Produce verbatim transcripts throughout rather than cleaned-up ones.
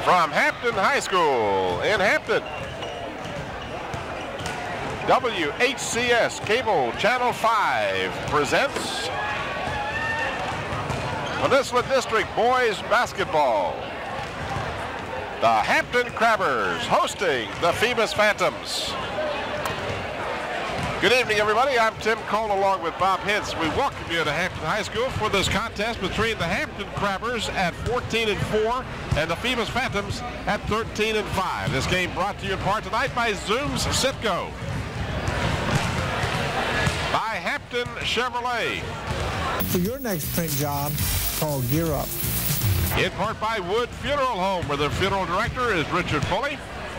from Hampton High School in Hampton. W H C S Cable Channel five presents Peninsula District Boys Basketball. The Hampton Crabbers hosting the Phoebus Phantoms. Good evening, everybody. I'm Tim Cole along with Bob Hintz. We welcome you to Hampton High School for this contest between the Hampton Crabbers at fourteen and four and the Phoebus Phantoms at thirteen and five. This game brought to you in part tonight by Zooms Citgo, by Hampton Chevrolet, for your next print job, call Gear Up, in part by Wood Funeral Home, where the funeral director is Richard Pulley,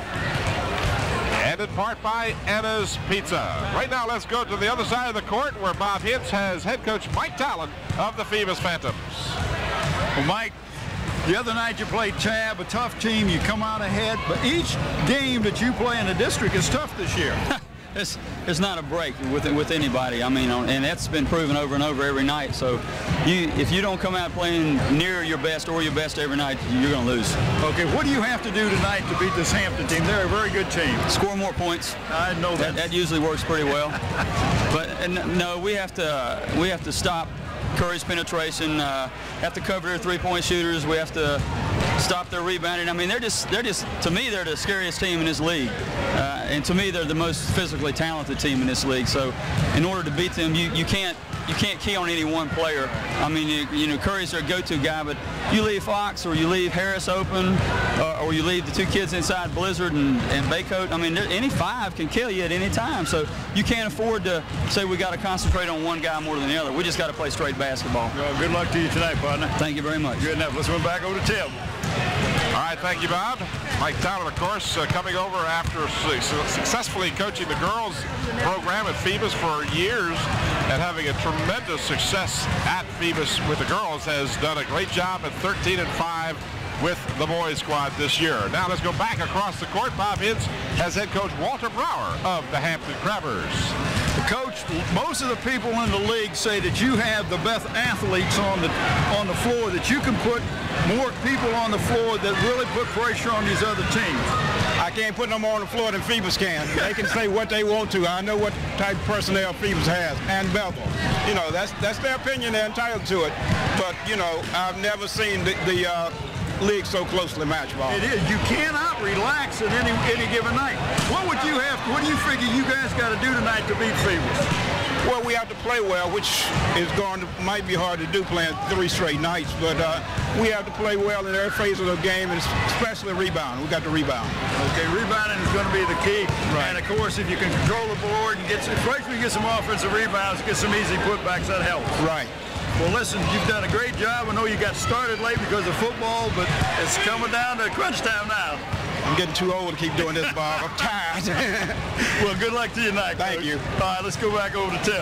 and in part by Anna's Pizza. Right now, let's go to the other side of the court where Bob Hintz has head coach Mike Talon of the Phoebus Phantoms. Well, Mike, the other night you played Tab, a tough team. You come out ahead, but each game that you play in the district is tough this year. It's, it's not a break with with anybody. I mean, and that's been proven over and over every night. So, you if you don't come out playing near your best or your best every night, you're going to lose. Okay, what do you have to do tonight to beat this Hampton team? They're a very good team. Score more points. I know that. That, that usually works pretty well. But and no, we have to uh, we have to stop Curry's penetration. Uh, have to cover their three-point shooters. We have to stop their rebounding. I mean, they're just, they're just, to me, they're the scariest team in this league. Uh, and to me, they're the most physically talented team in this league. So in order to beat them, you, you can't, you can't key on any one player. I mean, you, you know, Curry's their go-to guy, but you leave Fox or you leave Harris open, or, or you leave the two kids inside, Blizzard and, and Baycoat. I mean, any five can kill you at any time. So you can't afford to say we got to concentrate on one guy more than the other. We just got to play straight basketball. Well, good luck to you tonight, partner. Thank you very much. Good enough. Let's run back over to Tim. All right, thank you, Bob. Mike Talon, of course, uh, coming over after su successfully coaching the girls program at Phoebus for years and having a tremendous success at Phoebus with the girls, has done a great job at thirteen and five with the boys squad this year. Now let's go back across the court. Bob Hintz has head coach Walter Brower of the Hampton Crabbers. Coach, most of the people in the league say that you have the best athletes on the on the floor, that you can put more people on the floor that really put pressure on these other teams. I can't put no more on the floor than Phoebus can. They can say what they want to. I know what type of personnel Phoebus has, and Bethel. You know, that's that's their opinion. They're entitled to it. But, you know, I've never seen the, the uh, league so closely matched, Bob. It is. You cannot relax at any any given night. What would you have? What do you figure you guys got to do tonight to beat Phoebus? Well, we have to play well, which is going to might be hard to do playing three straight nights. But uh, we have to play well in every phase of the game, and especially rebound. We got to rebound. Okay, rebounding is going to be the key. Right. And of course, if you can control the board and get, especially if you get some offensive rebounds, get some easy putbacks, that helps. Right. Well, listen, you've done a great job. I know you got started late because of football, but it's coming down to crunch time now. I'm getting too old to keep doing this, Bob. I'm tired. Well, good luck to you tonight, Thank Coach. you. All right, let's go back over to Tim.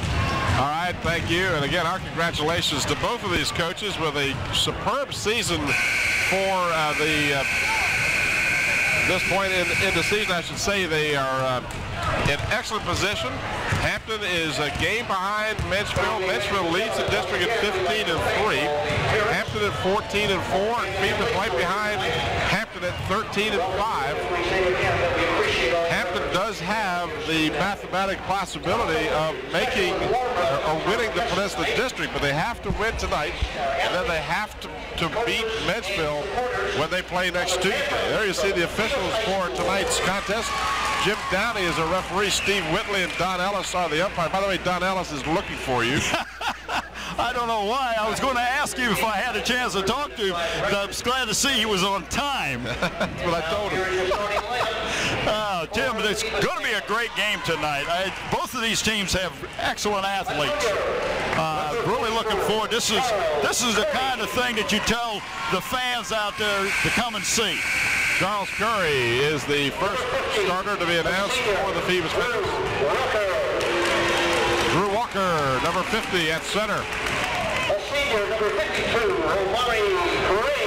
All right, thank you. And again, our congratulations to both of these coaches with a superb season for uh, the, uh, this point in, in the season, I should say. They are uh, in excellent position. Hampton is a game behind Menchville. Menchville leads the district at fifteen and three. Hampton at fourteen and four, and Phoebus right behind Hampton at thirteen and five. Hampton does have the mathematical possibility of making or winning the Peninsula District, but they have to win tonight, and then they have to, to beat Menchville when they play next Tuesday. There you see the officials for tonight's contest. Jim Downey is a referee. Steve Whitley and Don Ellis are the umpire. By the way, Don Ellis is looking for you. I don't know why. I was going to ask you if I had a chance to talk to him. I was glad to see he was on time. That's what I told him. Oh, Tim, it's going to be a great game tonight. I, both of these teams have excellent athletes. Uh, really looking forward. This is this is the kind of thing that you tell the fans out there to come and see. Charles Curry is the first starter to be announced for the Phoebus Phantoms. Drew Walker, number fifty at center. A senior, number fifty-two, Omari Gray.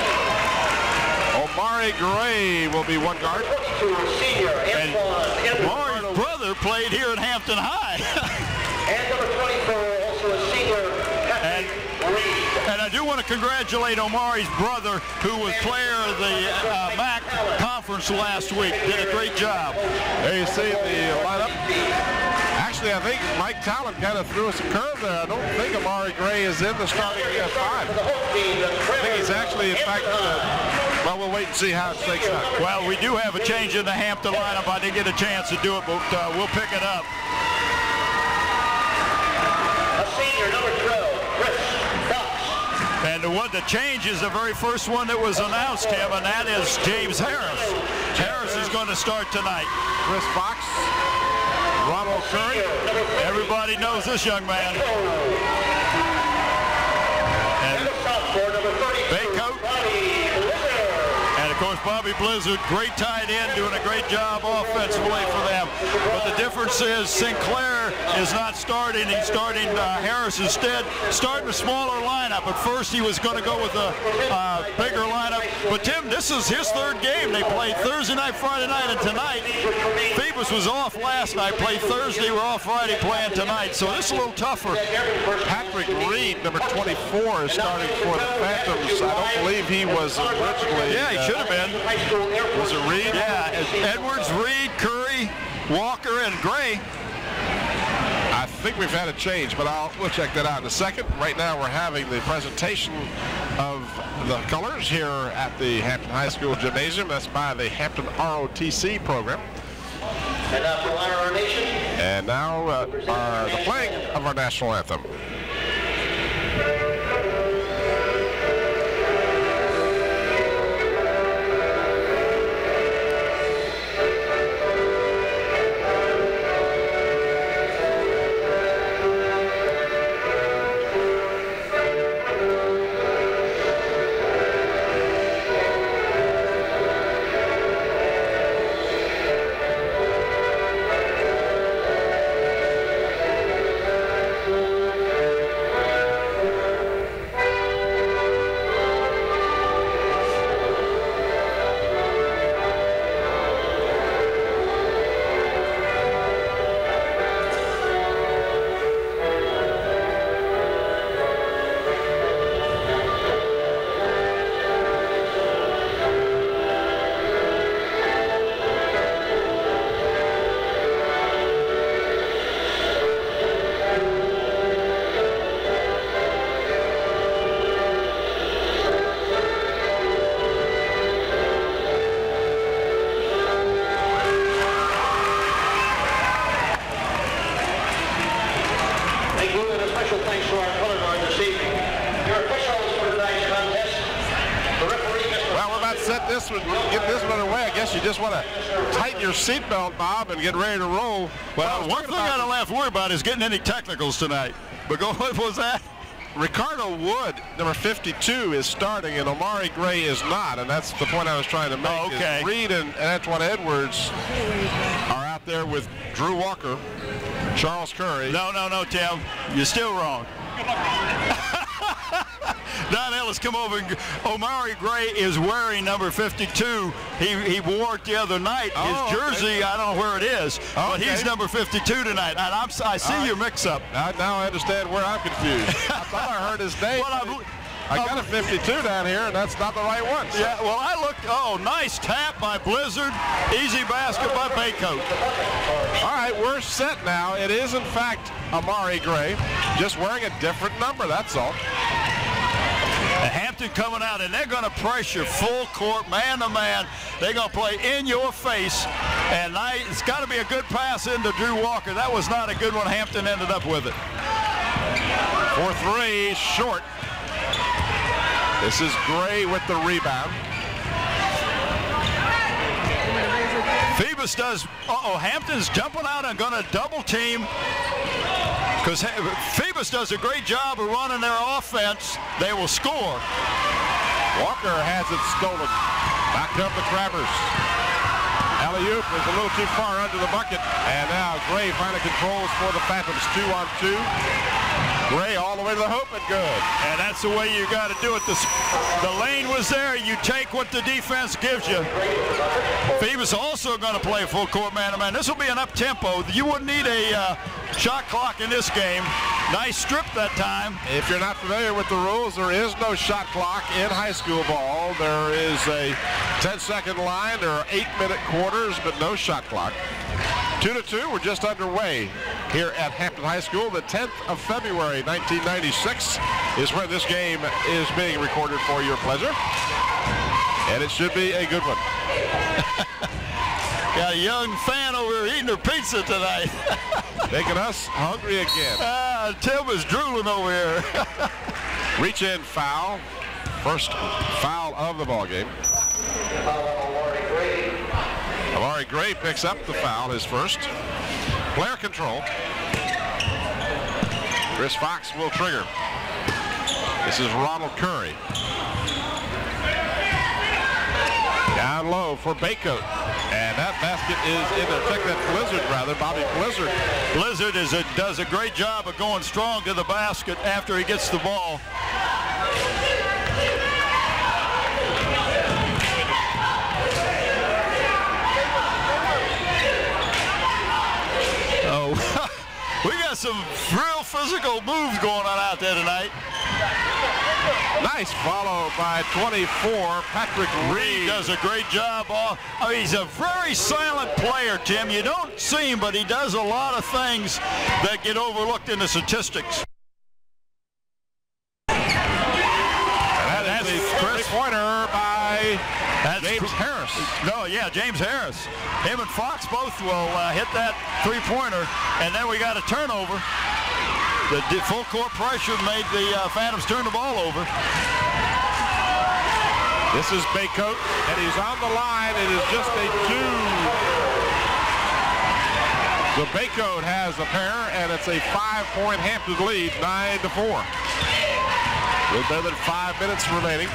Omari Gray will be one guard. twenty-two, senior, Antoine. Omari's brother played here at Hampton High. And number twenty-four, also a senior, Patrick Reed. And I I do want to congratulate Omari's brother, who was player of the uh, M A C conference last week. Did a great job. There you see the lineup. Actually, I think Mike Talon kind of threw us a curve there. I don't think Amari Gray is in the starting uh, five. I think he's actually, in fact, uh, well, we'll wait and see how it shakes out. Well, we do have a change in the Hampton lineup. I didn't get a chance to do it, but uh, we'll pick it up. A senior, number twelve, Chris Fox. And the one, the change is the very first one that was announced, Tim, and that is James Harris. Harris is going to start tonight. Chris Fox, Ronald Curry. Everybody knows this young man. And Baycoat. And of course, Bobby Blizzard, great tight end, doing a great job offensively for them. But the difference is Sinclair is not starting. He's starting uh, Harris instead, starting a smaller lineup. At first, he was going to go with a uh, bigger lineup. But Tim, this is his third game. They played Thursday night, Friday night, and tonight. Phoebus was off last night, played Thursday, we're off Friday, playing tonight. So this is a little tougher. Patrick Reed, number twenty-four, is starting for the Phantoms. I don't believe he was originally. Yeah, he uh, should have been. Was it Reed? Yeah, Edwards, Reed, Curry, Walker, and Gray. I think we've had a change, but I'll we'll check that out in a second. Right now we're having the presentation of the colors here at the Hampton High School Gymnasium. That's by the Hampton R O T C program. And now to honor our nation. And now uh, our, the playing of our national anthem. This one, get this one away. I guess you just want to tighten your seatbelt, Bob, and get ready to roll. Well, one thing I don't have to worry about is getting any technicals tonight. But go, what was that? Ricardo Wood, number fifty-two, is starting, and Omari Gray is not, and that's the point I was trying to make. Oh, okay. Reed and, and Antoine Edwards are out there with Drew Walker, Charles Curry. No, no, no, Tim. You're still wrong. Don Ellis, come over. And, Omari Gray is wearing number fifty-two. He he wore it the other night. His oh, jersey, okay. I don't know where it is, oh, but okay. he's number fifty-two tonight. And I'm, I see right. your mix-up. Now, now I understand where I'm confused. I thought I heard his name. Well, I'm, I got a fifty-two down here, and that's not the right one. So. Yeah, well, I looked. Oh, nice tap by Blizzard. Easy basket by Baycoat. All right, we're set now. It is, in fact, Omari Gray, just wearing a different number, that's all. Hampton coming out, and they're going to pressure full court, man to man. They're going to play in your face, and I, it's got to be a good pass into Drew Walker. That was not a good one. Hampton ended up with it. For three, short. This is Gray with the rebound. Phoebus does, uh-oh, Hampton's jumping out and going to double team. Because Phoebus does a great job of running their offense. They will score. Walker has it stolen. Back up the Crabbers. Alley-oop is a little too far under the bucket. And now Gray finally controls for the Phantoms. Two on two. Gray all the way to the hoop and good. And that's the way you got to do it. The, the lane was there. You take what the defense gives you. Phoebus also going to play full court man-to-man. This will be an up-tempo. You wouldn't need a uh, shot clock in this game. Nice strip that time. If you're not familiar with the rules, there is no shot clock in high school ball. There is a ten second line. There are eight minute quarters, but no shot clock. Two to two, we're just underway here at Hampton High School. The tenth of February, nineteen ninety-six is when this game is being recorded for your pleasure. And it should be a good one. Got a young fan over here eating her pizza tonight. Making us hungry again. Ah, Tim is drooling over here. Reach in foul. First foul of the ball game. Amari Gray picks up the foul, his first. Player control. Chris Fox will trigger. This is Ronald Curry. Down low for Baycoat. And that basket is in there. Check that Blizzard, rather. Bobby Blizzard. Blizzard is a, does a great job of going strong to the basket after he gets the ball. Oh, we got some real physical moves going on out there tonight. Nice follow by twenty-four, Patrick Reed. Reed does a great job. I mean, he's a very silent player, Tim. You don't see him, but he does a lot of things that get overlooked in the statistics. And that That's is a Chris three-pointer by That's James Harris. No, yeah, James Harris. Him and Fox both will uh, hit that three-pointer, and then we got a turnover. The full court pressure made the uh, Phantoms turn the ball over. This is Baycoat, and he's on the line. It is just a two. So Baycoat has a pair, and it's a five-point Hampton lead, nine to four. With better than five minutes remaining.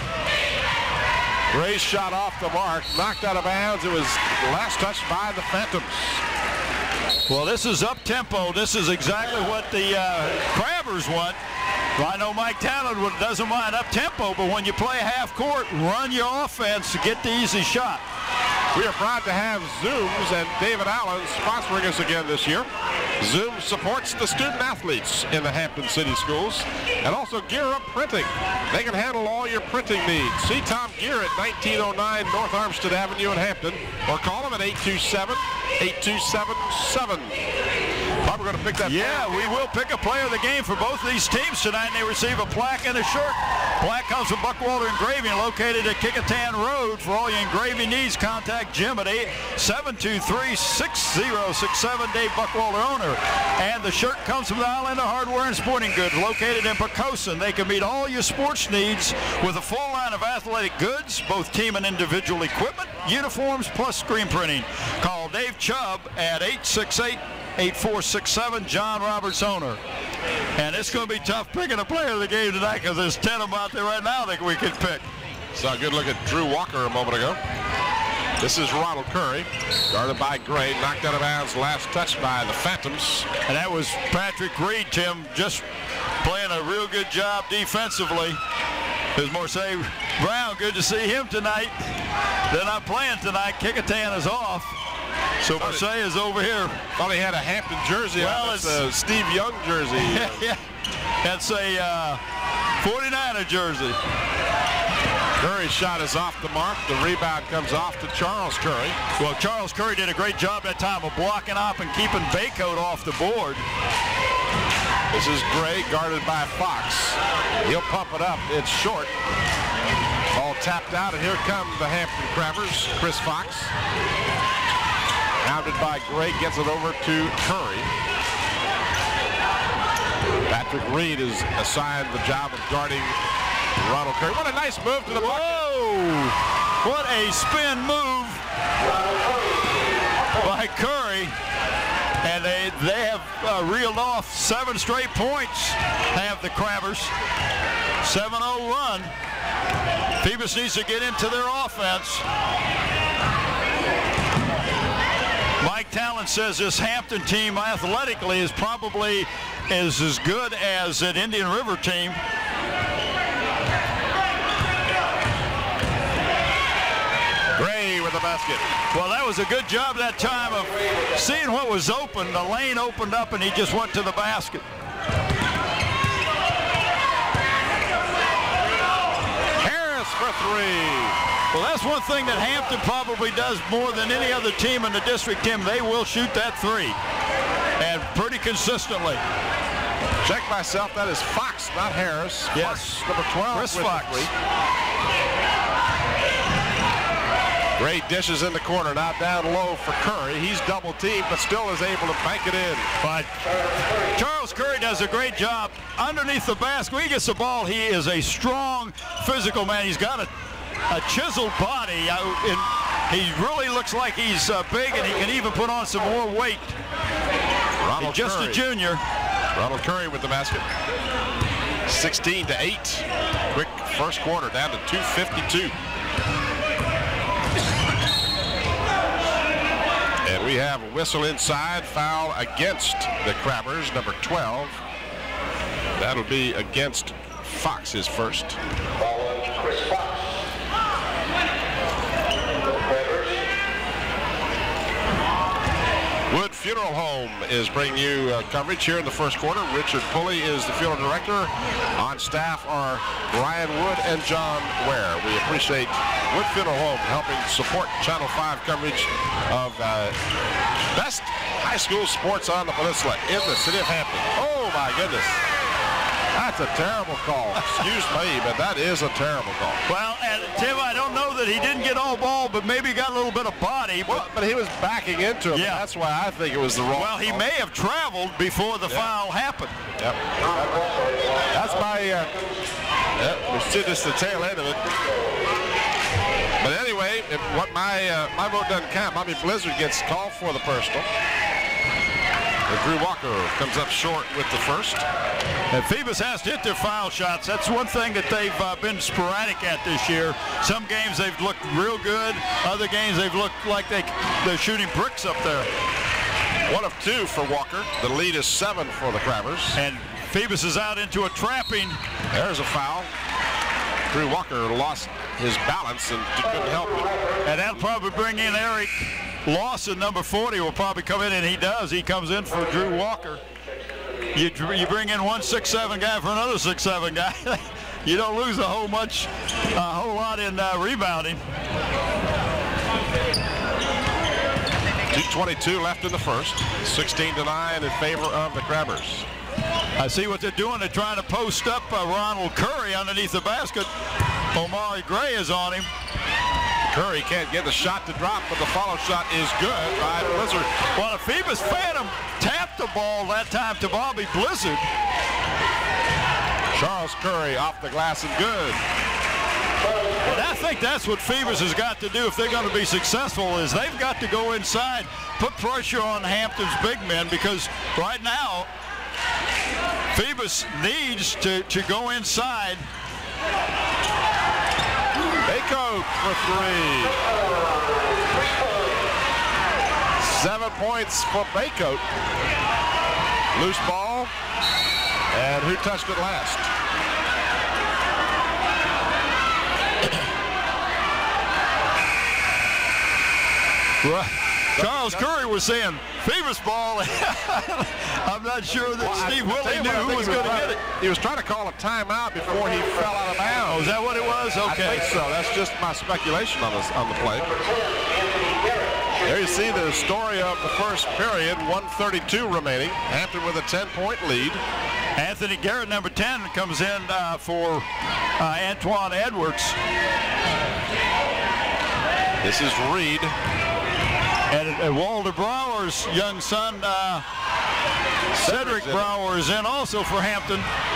Gray's shot off the mark, knocked out of bounds. It was last touched by the Phantoms. Well, this is up-tempo. This is exactly what the uh, Crabbers want. Well, I know Mike Talon doesn't mind up-tempo, but when you play half-court, run your offense to get the easy shot. We are proud to have Zooms and David Allen sponsoring us again this year. Zoom supports the student athletes in the Hampton City Schools, and also Gear Up Printing. They can handle all your printing needs. See Tom Gear at nineteen oh nine North Armstead Avenue in Hampton, or call him at eight two seven, eight two seven seven. Bob, we're going to pick that. Yeah, we will pick a player of the game for both of these teams tonight, and they receive a plaque and a shirt. Plaque comes from Buckwalter Engraving, located at Kickotan Road. For all your engraving needs, contact Jim at seven two three, six zero six seven, Dave Buckwalter, owner. And the shirt comes from the Islander Hardware and Sporting Goods, located in Pocosin. They can meet all your sports needs with a full line of athletic goods, both team and individual equipment, uniforms, plus screen printing. Call Dave Chubb at eight six eight, eight four six seven, John Roberts, owner. And it's going to be tough picking a player of the game tonight because there's ten of them out there right now that we could pick. Saw a good look at Drew Walker a moment ago. This is Ronald Curry, guarded by Gray, knocked out of bounds, last touch by the Phantoms. And that was Patrick Reed, Tim, just playing a real good job defensively. There's Marseille Brown, good to see him tonight. They're not playing tonight. Kickotan is off. So Marseille is over here. Thought he had a Hampton jersey well, on. It's a Steve Young jersey. Yeah, that's a uh, forty-niner jersey. Curry's shot is off the mark. The rebound comes off to Charles Curry. Well, Charles Curry did a great job that time of blocking up and keeping Baycoat off the board. This is Gray, guarded by Fox. He'll pump it up. It's short. Ball tapped out, and here come the Hampton Crabbers. Chris Fox, hounded by Gray, gets it over to Curry. Patrick Reed is assigned the job of guarding Ronald Curry. What a nice move to the bucket. Whoa! What a spin move by Curry. And they, they have uh, reeled off seven straight points, have the Crabbers. seven oh run. Phoebus needs to get into their offense. Mike Talon says this Hampton team athletically is probably is as good as an Indian River team. Gray with the basket. Well, that was a good job that time of seeing what was open. The lane opened up and he just went to the basket. a three. Well, that's one thing that Hampton probably does more than any other team in the district, Tim. They will shoot that three, and pretty consistently. Check myself. That is Fox, not Harris. Yes. Fox, number twelve. Chris with Fox. the three. Great dishes in the corner. Now down low for Curry. He's double teamed, but still is able to bank it in. But Charles Curry does a great job underneath the basket. When he gets the ball, he is a strong, physical man. He's got a, a chiseled body. Uh, and he really looks like he's uh, big, and he can even put on some more weight. Ronald He's just Curry. a junior. Ronald Curry with the basket. sixteen to eight. Quick first quarter, down to two fifty-two. And we have a whistle inside, foul against the Crabbers, number twelve. That'll be against Fox, his first. Chris Fox. Wood Funeral Home is bringing you uh, coverage here in the first quarter. Richard Pulley is the funeral director. On staff are Brian Wood and John Ware. We appreciate Wood Funeral Home helping support Channel five coverage of uh, best high school sports on the peninsula in the city of Hampton. Oh my goodness. That's a terrible call. Excuse me, but that is a terrible call. Well, and Tim, I don't know that he didn't get all ball, but maybe he got a little bit of body. But, Well, but he was backing into him. Yeah. That's why I think it was the wrong well, he call. may have traveled before the Yeah. foul happened. Yep. That's my, uh, yep, we see this the tail end of it. But anyway, if what my uh, my vote doesn't count. Bobby Blizzard gets called for the personal. And Drew Walker comes up short with the first. And Phoebus has to hit their foul shots. That's one thing that they've uh, been sporadic at this year. Some games they've looked real good. Other games they've looked like they, they're shooting bricks up there. One of two for Walker. The lead is seven for the Crabbers. And Phoebus is out into a trapping. There's a foul. Drew Walker lost his balance and couldn't help it. And that'll probably bring in Eric Lawson, number forty, will probably come in, and he does. He comes in for Drew Walker. You, you bring in one six seven guy for another six seven guy. You don't lose a whole much, a whole lot in uh, rebounding. two twenty-two left in the first. sixteen to nine in favor of the Crabbers. I see what they're doing. They're trying to post up uh, Ronald Curry underneath the basket. Omari Gray is on him. Curry can't get the shot to drop, but the follow shot is good by Blizzard. Well, the Phoebus Phantom tapped the ball that time to Bobby Blizzard. Charles Curry off the glass and good. And I think that's what Phoebus has got to do if they're going to be successful, is they've got to go inside, put pressure on Hampton's big men, because right now Phoebus needs to, to go inside. Baycoat for three. Seven points for Baycoat. Loose ball. And who touched it last? Well, Charles Curry was saying Phoebus ball. I'm not sure that Well, I- Steve I tell Willie you knew what, I who think was he going to trying- get it. He was trying to call a timeout before he fell out of bounds. Oh, is that what it was? Okay. I think so. That's just my speculation on this on the play. There you see the story of the first period. one thirty-two remaining. Hampton with a ten-point lead. Anthony Garrett, number ten, comes in uh, for uh, Antoine Edwards. This is Reed. And, and Walter Brower's young son, uh, Cedric Cedric's in it. Brower, is in also for Hampton.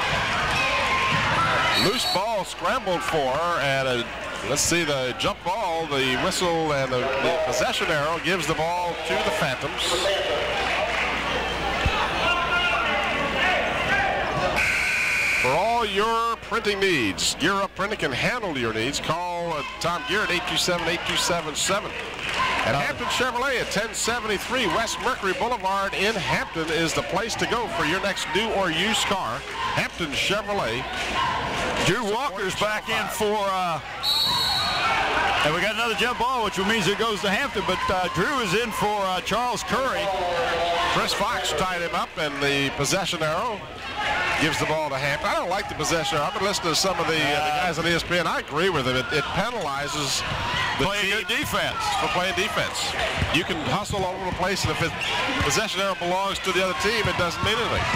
Loose ball scrambled for, and a, let's see the jump ball, the whistle, and the, the possession arrow gives the ball to the Phantoms. For all your printing needs, Gear Up Printing can handle your needs. Call uh, Tom Gear at eight two seven, eight two seven seven. And Hampton Chevrolet at ten seventy-three West Mercury Boulevard in Hampton is the place to go for your next new or used car. Hampton Chevrolet. Drew Walker's back in for, uh, and we got another jump ball, which means it goes to Hampton, but uh, Drew is in for uh, Charles Curry. Chris Fox tied him up, and the possession arrow gives the ball to Hampton. I don't like the possession. I've been listening to some of the, uh, the guys on E S P N. I agree with them. It, it penalizes the playing team good defense. for playing defense. You can hustle all over the place, and if it, possession arrow belongs to the other team, it doesn't mean anything.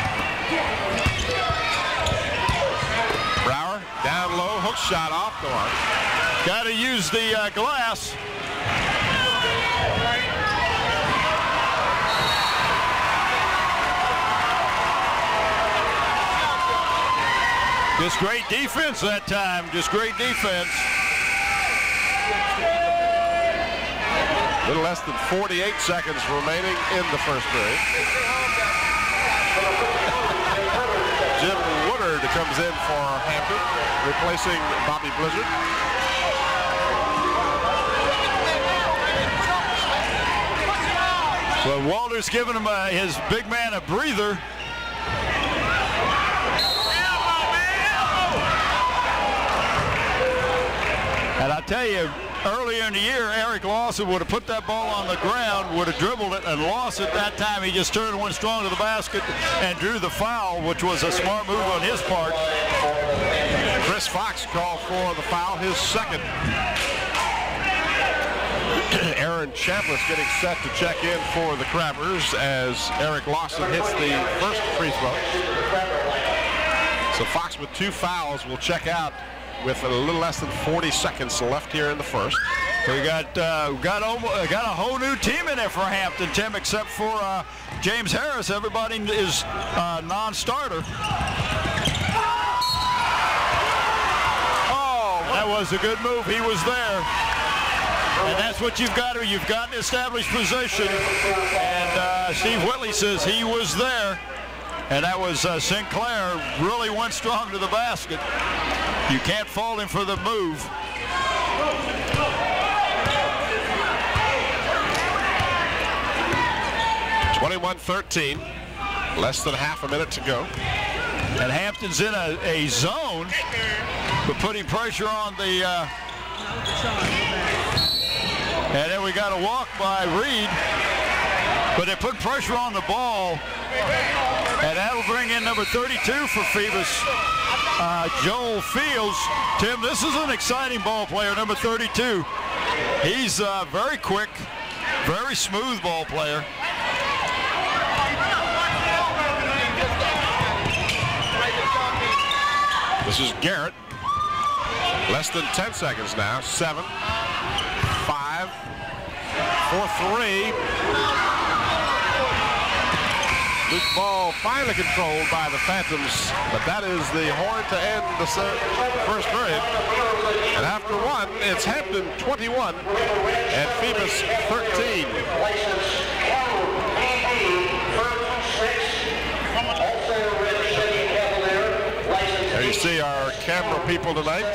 Brower down low, hook shot off the mark. Got to use the uh, glass. Just great defense that time. Just great defense. A little less than forty-eight seconds remaining in the first period. Jim Woodard comes in for Hampton, replacing Bobby Blizzard. Well, Walter's giving him a, his big man a breather. And I tell you, earlier in the year, Eric Lawson would have put that ball on the ground, would have dribbled it and lost it that time. He just turned one strong to the basket and drew the foul, which was a smart move on his part. Chris Fox called for the foul, his second. Aaron Chambliss getting set to check in for the Crabbers as Eric Lawson hits the first free throw. So Fox with two fouls will check out with a little less than forty seconds left here in the first. We got uh, got almost, got a whole new team in there for Hampton, Tim, except for uh, James Harris. Everybody is uh, non-starter. Oh, that was a good move. He was there. And that's what you've got to. You've got to establish position. And uh, Steve Whitley says he was there. And that was uh, Sinclair really went strong to the basket. You can't fault him for the move. twenty-one thirteen, less than half a minute to go. And Hampton's in a, a zone, but putting pressure on the, uh, and then we got a walk by Reed, but they put pressure on the ball, and that'll bring in number thirty-two for Phoebus, uh, Joel Fields. Tim, this is an exciting ball player, number thirty-two. He's uh, very quick, very smooth ball player. This is Garrett. Less than ten seconds now. Seven, five, four, three. Loose ball finally controlled by the Phantoms, but that is the horn to end the first period. And after one, it's Hampton twenty-one and Phoebus thirteen. There you see our camera people tonight.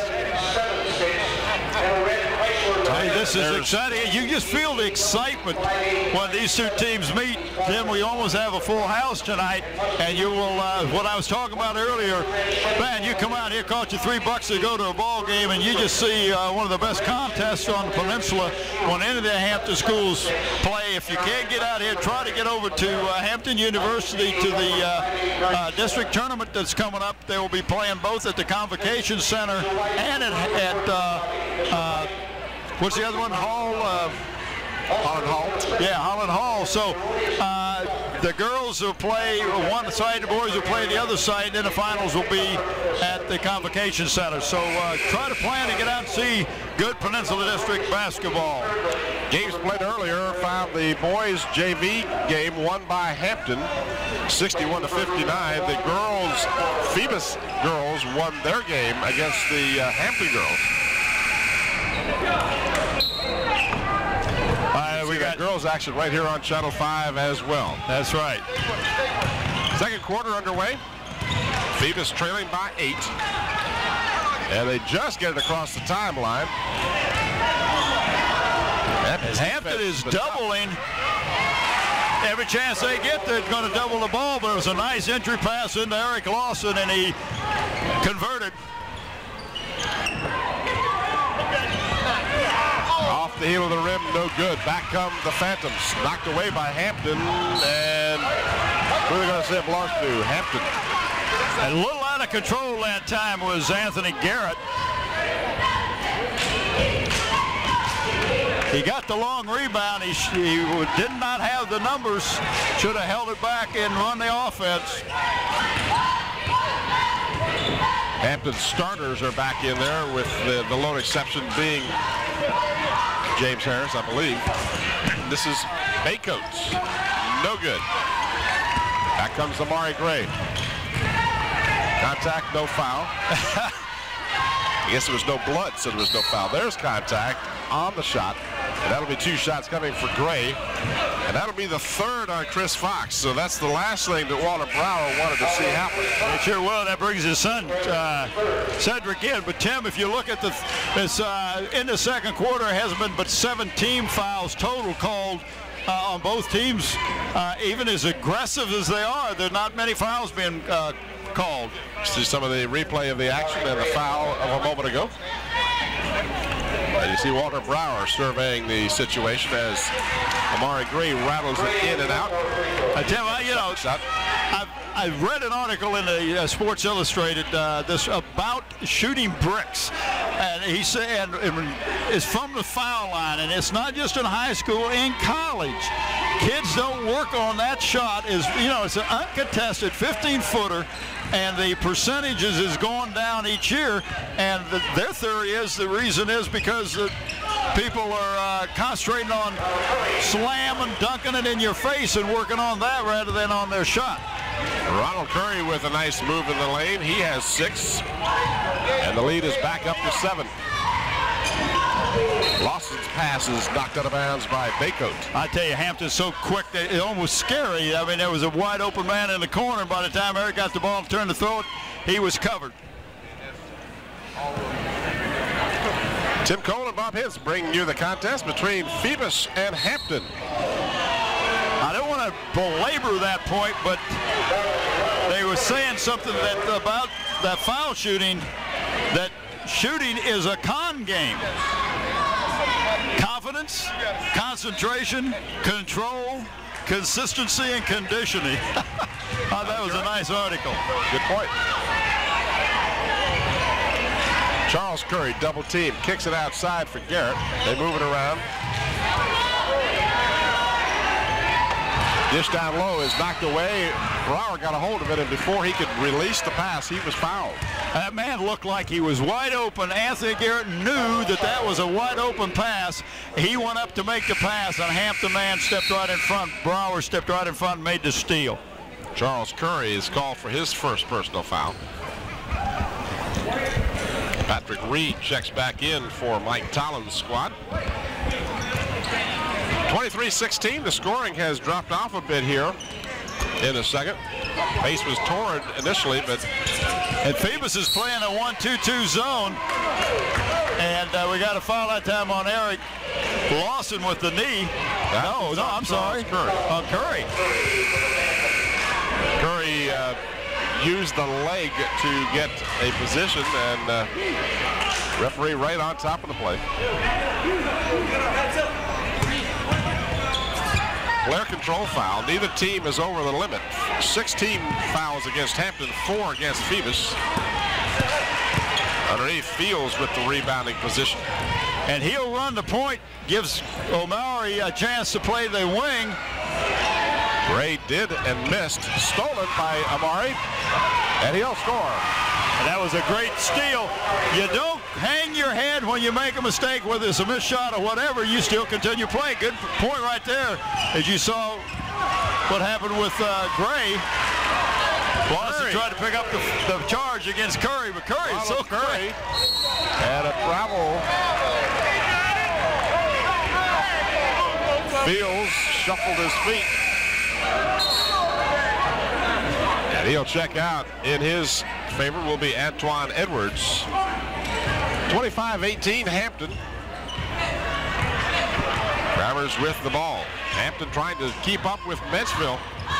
Hey, this is exciting. You just feel the excitement when these two teams meet. Tim, we almost have a full house tonight, and you will, uh, what I was talking about earlier, man, you come out here, cost you three bucks to go to a ball game, and you just see uh, one of the best contests on the peninsula when any of the Hampton schools play. If you can't get out here, try to get over to uh, Hampton University to the uh, uh, district tournament that's coming up. They will be playing both at the Convocation Center and at, at uh, uh, what's the other one? Hall? Uh, Holland Hall. Yeah, Holland Hall. So uh, the girls will play one side, the boys will play the other side, and then the finals will be at the Convocation Center. So uh, try to plan to get out and see good Peninsula District basketball. Games played earlier found the boys J V game won by Hampton, sixty-one to fifty-nine. The girls, Phoebus girls, won their game against the uh, Hampton girls. Uh, we got girls action right here on Channel five as well. That's right. Second quarter underway. Phoebus trailing by eight. And they just get it across the timeline. As Hampton is doubling. Every chance they get, they're going to double the ball, but it was a nice entry pass into Eric Lawson, and he converted. Off the heel of the rim, no good. Back come the Phantoms. Knocked away by Hampton, and who are they going to say it belongs to? Hampton. A little out of control that time was Anthony Garrett. He got the long rebound. He, he did not have the numbers. Should have held it back and run the offense. Hampton starters are back in there, with the, the lone exception being James Harris, I believe. This is Baycoats. No good. Back comes Amari Gray. Contact, no foul. I guess there was no blood, so there was no foul. There's contact on the shot. And that'll be two shots coming for Gray. And that'll be the third on Chris Fox. So that's the last thing that Walter Brower wanted to see happen. It sure will. That brings his son, uh, Cedric, in. But, Tim, if you look at the, this uh, in the second quarter, hasn't been but seven team fouls total called uh, on both teams. Uh, even as aggressive as they are, there are not many fouls being uh, called. See some of the replay of the action and the foul of a moment ago. And you see Walter Brower surveying the situation as Amari Gray rattles it in and out. I tell you, you know, I've, I've read an article in the uh, Sports Illustrated uh, this about shooting bricks, and he said it's from the foul line, and it's not just in high school, in college. Kids don't work on that shot. Is you know, it's an uncontested fifteen footer, and the percentages is going down each year. And the, their theory is the reason is because the people are uh, concentrating on slamming, dunking it in your face, and working on that rather than on their shot. Ronald Curry with a nice move in the lane. He has six, and the lead is back up to seven. Lawson's pass is knocked out of bounds by Baycoat. I tell you, Hampton's so quick that it's almost scary. I mean, there was a wide open man in the corner. By the time Eric got the ball and turned to throw it, he was covered. Tim Cole and Bob Hintz bringing you the contest between Phoebus and Hampton. I don't want to belabor that point, but they were saying something that about that foul shooting, that shooting is a con game. Confidence, concentration, control, consistency, and conditioning. Oh, that was a nice article. Good point. Charles Curry, double team, kicks it outside for Garrett. They move it around. Dish down low is knocked away. Brower got a hold of it, and before he could release the pass, he was fouled. That man looked like he was wide open. Anthony Garrett knew that that was a wide open pass. He went up to make the pass, and Hampton man stepped right in front. Brower stepped right in front and made the steal. Charles Curry is called for his first personal foul. Patrick Reed checks back in for Mike Tollins' squad. twenty-three sixteen, the scoring has dropped off a bit here in the second. Base was torn initially, but... And Phoebus is playing a one two two zone. And uh, we got a foul that time on Eric Lawson with the knee. That no, no, I'm sorry. Curry. On Curry. Curry uh, used the leg to get a position, and uh, referee right on top of the play. Player control foul. Neither team is over the limit. sixteen fouls against Hampton, four against Phoebus. Underneath, Fields with the rebounding position. And he'll run the point, gives Omari a chance to play the wing. Gray did and missed. Stolen by Amari, and he'll score. And that was a great steal. You don't hang your head when you make a mistake, whether it's a missed shot or whatever. You still continue playing. Good point right there, as you saw what happened with uh, Gray. Lawson tried to pick up the, the charge against Curry, but Curry is so Curry. And a travel. Fields shuffled his feet. And he'll check out. In his favor will be Antoine Edwards. twenty-five eighteen Hampton. Travers with the ball. Hampton trying to keep up with Menchville.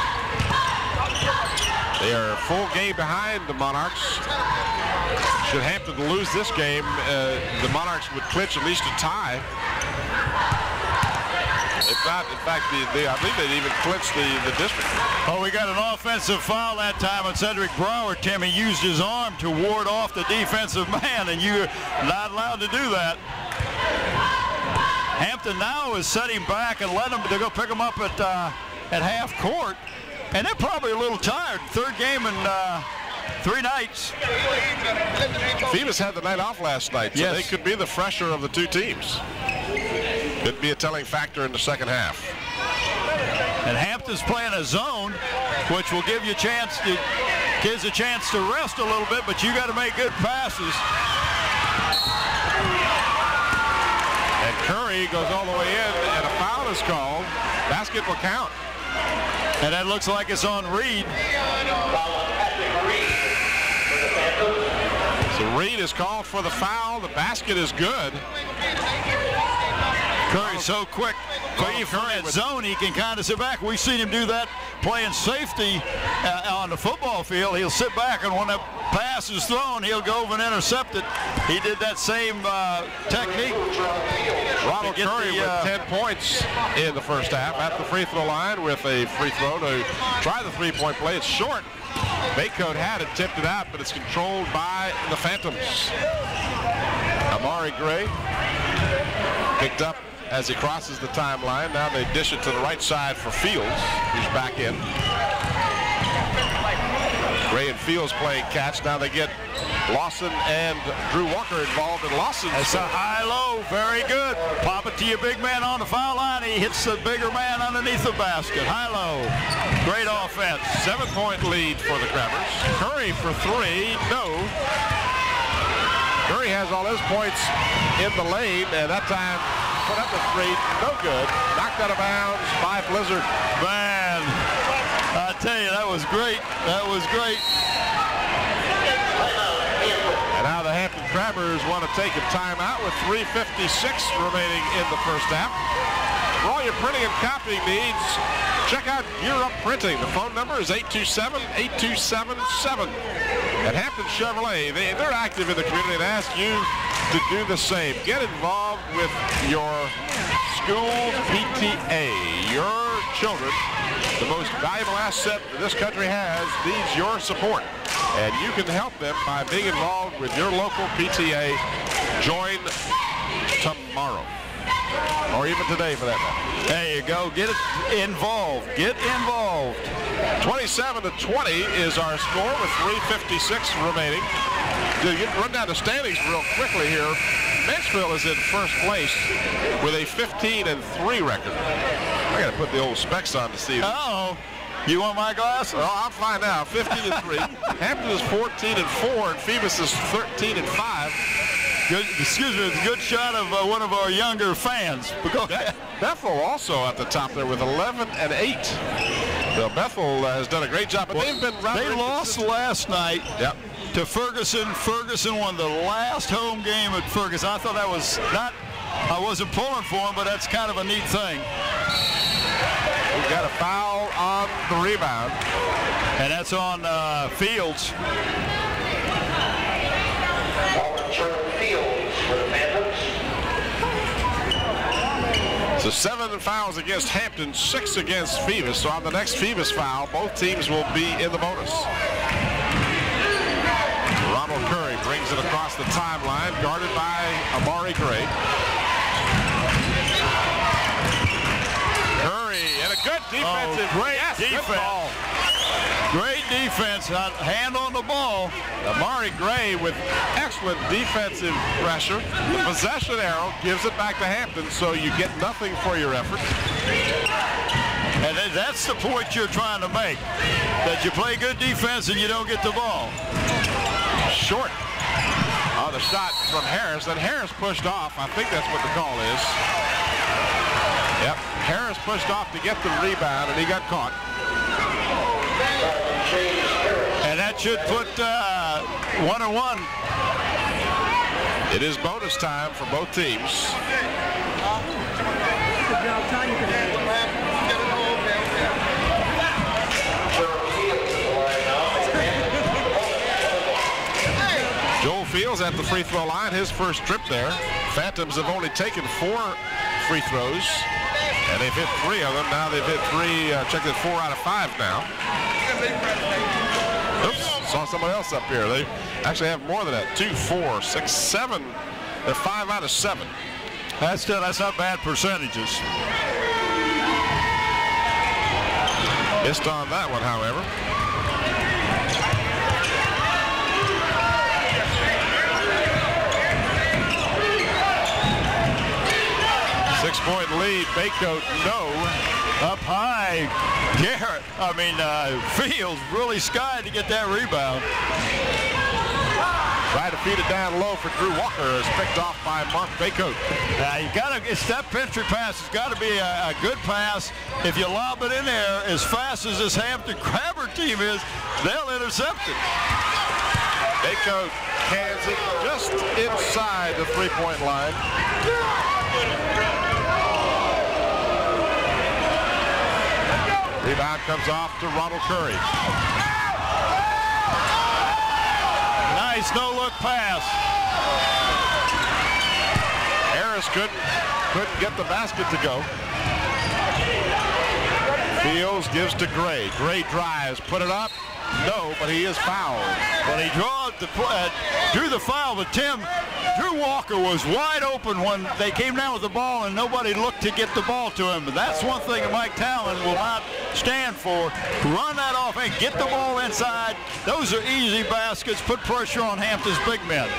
They are full game behind the Monarchs. Should Hampton lose this game, uh, the Monarchs would clinch at least a tie. If not, in fact, the, the, I believe they'd even clinched the, the district. Oh, we got an offensive foul that time on Cedric Brower. Tim, he used his arm to ward off the defensive man, and you're not allowed to do that. Hampton now is setting back and letting them to go pick them up at uh, at half court, and they're probably a little tired. Third game in uh, three nights. Phoebus had the night off last night, so yes. they could be the fresher of the two teams. Could be a telling factor in the second half. And Hampton's playing a zone, which will give you a chance to gives a chance to rest a little bit, but you got to make good passes. And Curry goes all the way in, and a foul is called. Basket will count. And that looks like it's on Reed. So Reed is called for the foul. The basket is good. Curry's so quick. Well, From that zone, he can kind of sit back. We've seen him do that playing safety uh, on the football field. He'll sit back, and when that pass is thrown, he'll go over and intercept it. He did that same uh, technique. Ronald Curry the, uh, with ten points in the first half at the free throw line with a free throw to try the three-point play. It's short. Baycoat had it, tipped it out, but it's controlled by the Phantoms. Amari Gray picked up as he crosses the timeline. Now they dish it to the right side for Fields, who's back in. Gray and Fields playing catch. Now they get Lawson and Drew Walker involved, and Lawson. It's a high-low, very good. Pop it to your big man on the foul line. He hits the bigger man underneath the basket. High-low, great offense. Seven-point lead for the Crabbers. Curry for three, no. Curry has all his points in the lane, and that time put up the three, no good. Knocked out of bounds by Blizzard. Man, I tell you, that was great. That was great. And now the Hampton Crabbers want to take a timeout with three fifty-six remaining in the first half. For all your printing and copying needs, check out Gear Up Printing. The phone number is eight two seven, eight two seven seven. At Hampton Chevrolet, they, they're active in the community and ask you to do the same. Get involved with your school P T A. Your children, the most valuable asset that this country has, needs your support. And you can help them by being involved with your local P T A. Join tomorrow. Or even today, for that matter. There you go. Get it involved. Get involved. twenty-seven to twenty is our score with three fifty-six remaining. You can run down the standings real quickly here. Menchville is in first place with a fifteen and three record. I got to put the old specs on to see. Uh-oh. You want my glasses? Well, I'll find out. fifteen and three. Hampton is fourteen and four, and Phoebus is thirteen and five. Good, excuse me, it's a good shot of uh, one of our younger fans. Be- Bethel also at the top there with eleven and eight. So Bethel uh, has done a great job, but well, they've been rather They lost last night yep. to Ferguson. Ferguson won the last home game at Ferguson. I thought that was not, I wasn't pulling for him, but that's kind of a neat thing. We've got a foul on the rebound. And that's on uh, Fields. So seven fouls against Hampton, six against Phoebus. So on the next Phoebus foul, both teams will be in the bonus. Ronald Curry brings it across the timeline, guarded by Amari Gray. Curry and a good defensive. Oh, great yes, defense. Good ball. Great defense, hand on the ball. Amari Gray with excellent defensive pressure. The possession arrow gives it back to Hampton, so you get nothing for your effort. And that's the point you're trying to make, that you play good defense and you don't get the ball. Short on the shot from Harris, and Harris pushed off. I think that's what the call is. Yep, Harris pushed off to get the rebound, and he got caught. And that should put uh, one and one. It is bonus time for both teams. Joel Fields at the free throw line, his first trip there. Phantoms have only taken four free throws. And they've hit three of them. Now they've hit three, uh, check it, four out of five now. Oops, saw somebody else up here. They actually have more than that. Two, four, six, seven. They're five out of seven. That's still, that's not bad percentages. Missed on that one, however. Six-point lead. Baycoat, no. Up high, Garrett, I mean, uh, Fields really skied to get that rebound. Try to feed it down low for Drew Walker. Is picked off by Mark Baycoat. Now you got to, it's that entry pass. It's got to be a, a good pass. If you lob it in there as fast as this Hampton Crabber team is, they'll intercept it. Baycoat cans it just inside the three-point line. Rebound comes off to Ronald Curry. Nice no-look pass. Harris couldn't, couldn't get the basket to go. Fields gives to Gray. Gray drives, put it up. No, but he is fouled. But he draws the, uh, drew the foul, but Tim, Drew Walker was wide open when they came down with the ball and nobody looked to get the ball to him. But that's one thing that Mike Talon will not stand for. Run that off and get the ball inside. Those are easy baskets. Put pressure on Hampton's big men.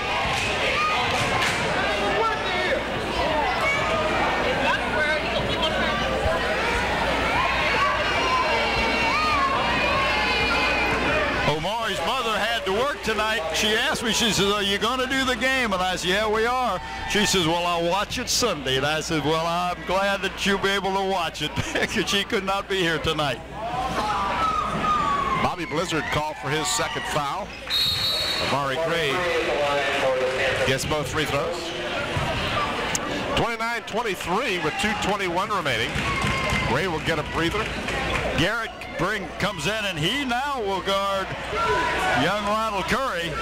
Omari's mother had to work tonight. She asked me, she says, are you going to do the game? And I said, yeah, we are. She says, well, I'll watch it Sunday. And I said, well, I'm glad that you'll be able to watch it because she could not be here tonight. Bobby Blizzard called for his second foul. Amari Gray gets both free throws. twenty-nine twenty-three with two twenty-one remaining. Gray will get a breather. Garrett Bring comes in, and he now will guard young Ronald Curry.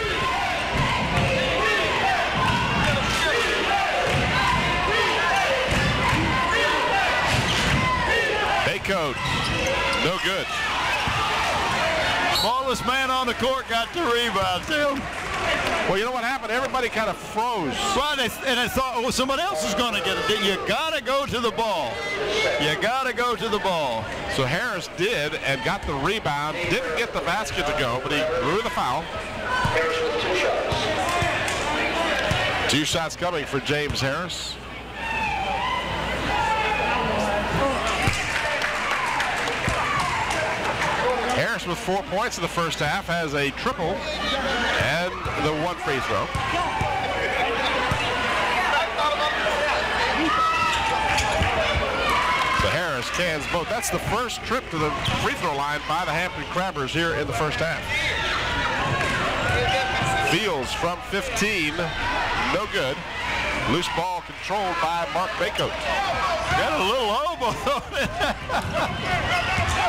Baycoat, no good. Smallest man on the court got the rebound, Tim. Well, you know what happened? Everybody kind of froze. Right, and I thought, oh, somebody else is going to get it. You got to go to the ball. You got to go to the ball. So Harris did and got the rebound. Didn't get the basket to go, but he drew the foul. Two shots coming for James Harris. Harris with four points in the first half has a triple and the one free throw. So Harris cans both. That's the first trip to the free throw line by the Hampton Crabbers here in the first half. Fields from fifteen, no good. Loose ball controlled by Mark Baycoat. Got a little elbow on it.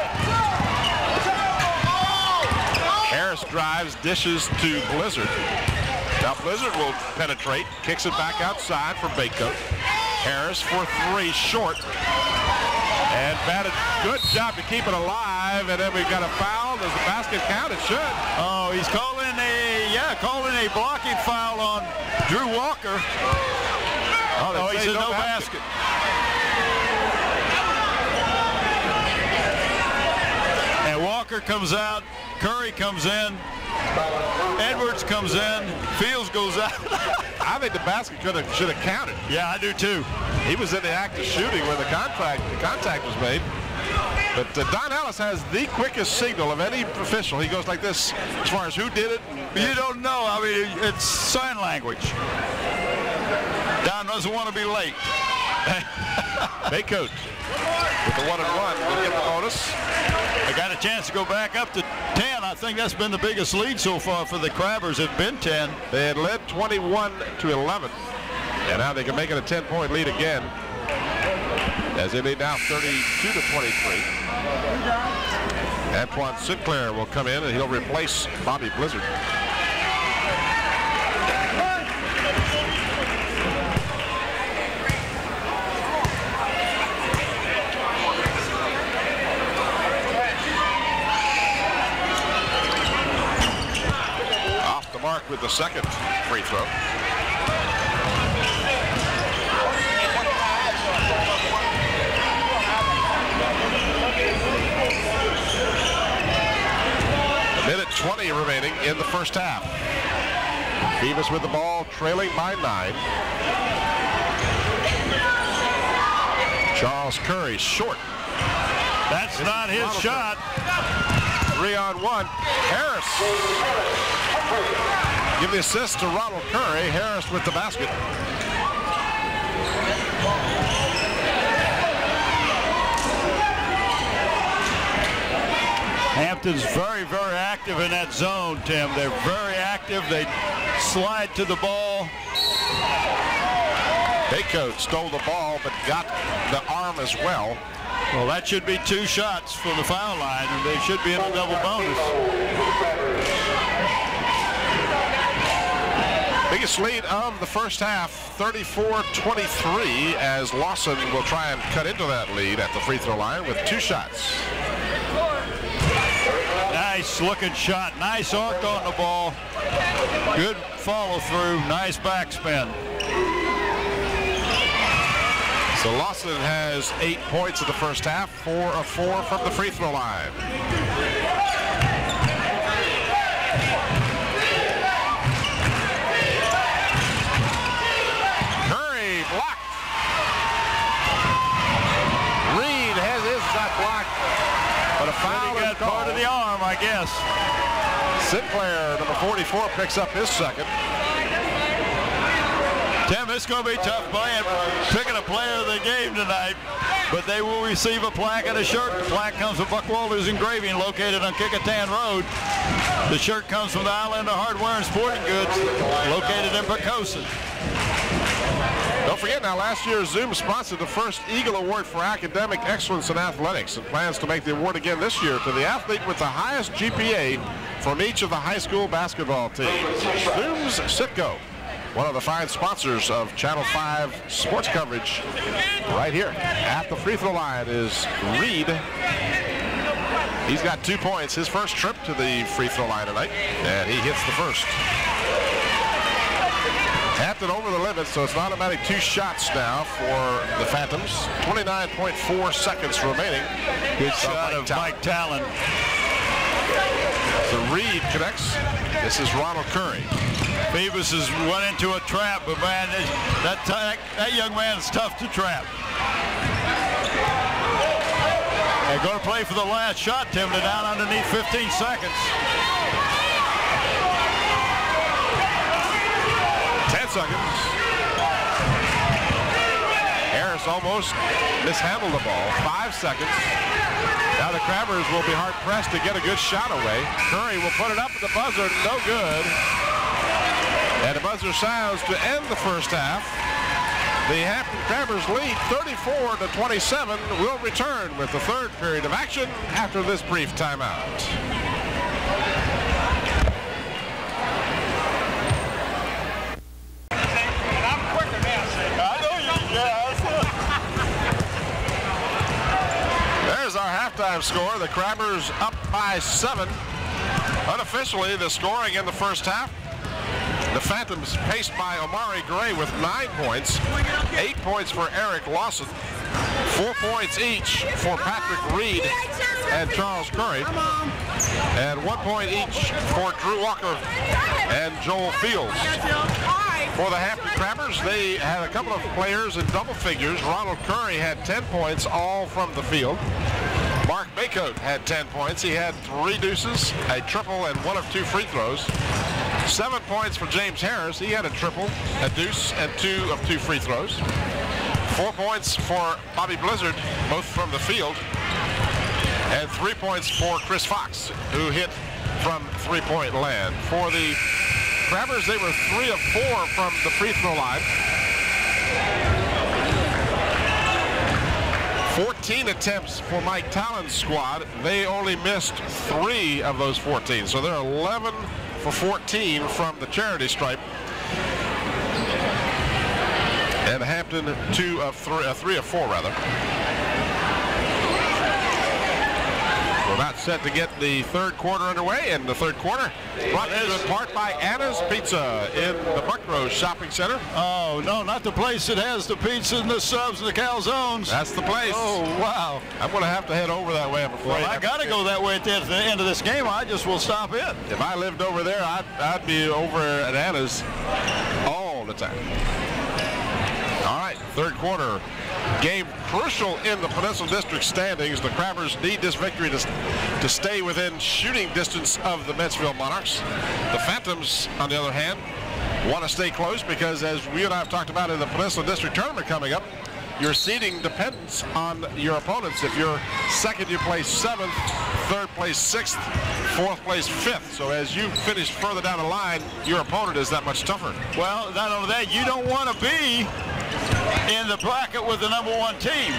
Harris drives, dishes to Blizzard. Now Blizzard will penetrate, kicks it back outside for Baycoat. Harris for three, short. And batted, good job to keep it alive. And then we've got a foul. Does the basket count? It should. Oh, he's calling a, yeah, calling a blocking foul on Drew Walker. Oh, oh he said no, no basket. basket. And Walker comes out. Curry comes in. Edwards comes in. Fields goes out. I think the basket could have should have counted. Yeah, I do too. He was in the act of shooting when the contact the contact was made. But uh, Don Ellis has the quickest signal of any official. He goes like this as far as who did it. You don't know. I mean, it's sign language. Don doesn't want to be late. Baycoat with the one and one will get the bonus. I got a chance to go back up to ten. I think that's been the biggest lead so far for the Crabbers. It's been ten. They had led twenty-one to eleven. And now they can make it a ten-point lead again. As they lead now thirty-two to twenty-three. Antoine Sinclair will come in and he'll replace Bobby Blizzard. the second free throw. A minute twenty remaining in the first half. Phoebus with the ball, trailing by nine. Charles Curry short. That's this not his Ronald shot. Three on one. Harris. Give the assist to Ronald Curry. Harris with the basket. Hampton's very, very active in that zone, Tim. They're very active. They slide to the ball. Baycoat stole the ball, but got the arm as well. Well, that should be two shots from the foul line, and they should be in a double bonus. Biggest lead of the first half, thirty-four twenty-three, as Lawson will try and cut into that lead at the free throw line with two shots. Nice looking shot, nice arc on the ball. Good follow through, nice backspin. So Lawson has eight points in the first half, four of four from the free throw line. Curry blocked. Reed has his shot blocked, but a foul got part of the arm, I guess. Sinclair, number forty-four, picks up his second. Tim, it's going to be tough playing, picking a player of the game tonight, but they will receive a plaque and a shirt. The plaque comes from Buck Walters Engraving, located on Kickotan Road. The shirt comes from the Islander Hardware and Sporting Goods, located in Pocosin. Don't forget now, last year Zoom sponsored the first Eagle Award for Academic Excellence in Athletics and plans to make the award again this year to the athlete with the highest G P A from each of the high school basketball teams. Zoom's Citgo, one of the fine sponsors of Channel five sports coverage. Right here at the free throw line is Reed. He's got two points, his first trip to the free throw line tonight, and he hits the first. Hampton over the limit, so it's an automatic two shots now for the Phantoms. twenty-nine point four seconds remaining. Good shot of Mike Talon. So Reed connects. This is Ronald Curry. Phoebus has went into a trap, but man, that, that young man is tough to trap. They're going to play for the last shot, Tim. They're down underneath fifteen seconds. ten seconds. Harris almost mishandled the ball. Five seconds. Now the Crabbers will be hard-pressed to get a good shot away. Curry will put it up at the buzzer. No good. And the buzzer sounds to end the first half. The Hampton Crabbers lead thirty-four to twenty-seven. Will return with the third period of action after this brief timeout. There's our halftime score. The Crabbers up by seven. Unofficially, the scoring in the first half. The Phantoms paced by Omari Gray with nine points, eight points for Eric Lawson, four points each for Patrick Reed and Charles Curry, and one point each for Drew Walker and Joel Fields. For the Hampton Crabbers, they had a couple of players in double figures. Ronald Curry had ten points, all from the field. Mark Baycoat had ten points. He had three deuces, a triple, and one of two free throws. Seven points for James Harris. He had a triple, a deuce, and two of two free throws. Four points for Bobby Blizzard, both from the field. And three points for Chris Fox, who hit from three-point land. For the Crabbers, they were three of four from the free throw line. fourteen attempts for Mike Talon's squad. They only missed three of those fourteen. So they're eleven for fourteen from the charity stripe. And Hampton two of three, uh, three of four rather. We're about set to get the third quarter underway, and the third quarter brought to you in part by Anna's Pizza in the Buckrose Shopping Center. Oh, no, not the place that has the pizza and the subs and the calzones. That's the place. Oh, wow. I'm going to have to head over that way, I'm afraid. Well, I got to go that way at the end of this game. I just will stop in. If I lived over there, I'd, I'd be over at Anna's all the time. All right, third quarter game crucial in the Peninsula District standings. The Crabbers need this victory to, to stay within shooting distance of the Mentsville Monarchs. The Phantoms, on the other hand, want to stay close because, as we and I have talked about in the Peninsula District tournament coming up, your seeding depends on your opponents. If you're second, you play seventh, third place sixth, fourth place fifth. So as you finish further down the line, your opponent is that much tougher. Well, not only that, you don't want to be in the bracket with the number one team.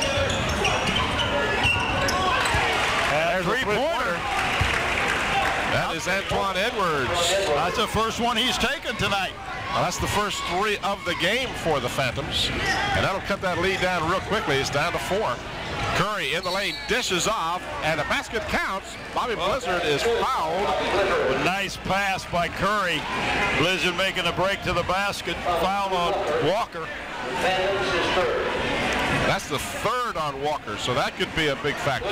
There's a three-pointer. three-pointer. That is Antoine Edwards. That's the first one he's taken tonight. Well, that's the first three of the game for the Phantoms. And that'll cut that lead down real quickly. It's down to four. Curry in the lane, dishes off, and the basket counts. Bobby Blizzard is fouled. A nice pass by Curry. Blizzard making a break to the basket. Foul on Walker. That's the third on Walker, so that could be a big factor.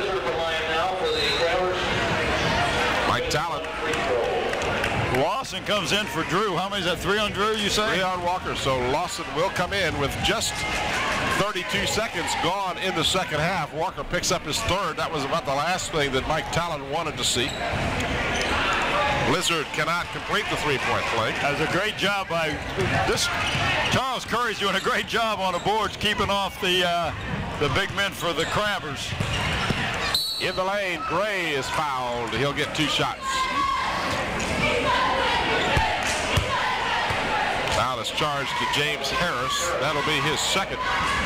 Mike Talent. Lawson comes in for Drew. How many is that? Three on Drew, you say? Three on Walker, so Lawson will come in with just thirty-two seconds gone in the second half. Walker picks up his third. That was about the last thing that Mike Talent wanted to see. Blizzard cannot complete the three-point play. That was a great job by this. Charles Curry's doing a great job on the boards, keeping off the uh, the big men for the Crabbers. In the lane, Gray is fouled. He'll get two shots. Foul is charged to James Harris. That'll be his second.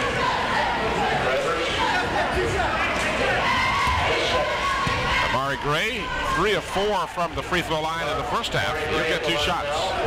Amari Gray, three of four from the free throw line in the first half. He'll get two shots.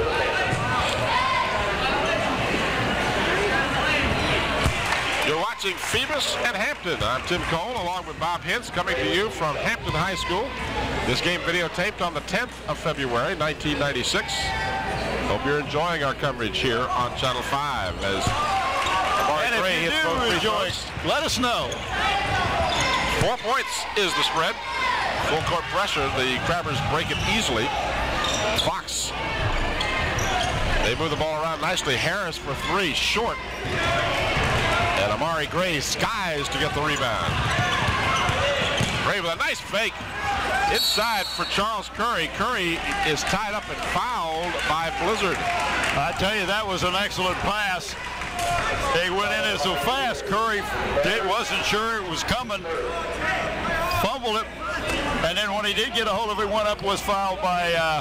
You're watching Phoebus and Hampton. I'm Tim Cole along with Bob Hintz coming to you from Hampton High School. This game videotaped on the tenth of February, nineteen ninety-six. Hope you're enjoying our coverage here on Channel five as Amari And Gray if hits you both do free enjoy, throws. let us know. Four points is the spread. Full court pressure. The Crabbers break it easily. Fox. They move the ball around nicely. Harris for three, short. And Amari Gray skies to get the rebound. Gray with a nice fake. Inside for Charles Curry. Curry is tied up and fouled by Blizzard. I tell you, that was an excellent pass. They went in it so fast. Curry did, wasn't sure it was coming. Fumbled it. And then when he did get a hold of it, went up, was fouled by uh,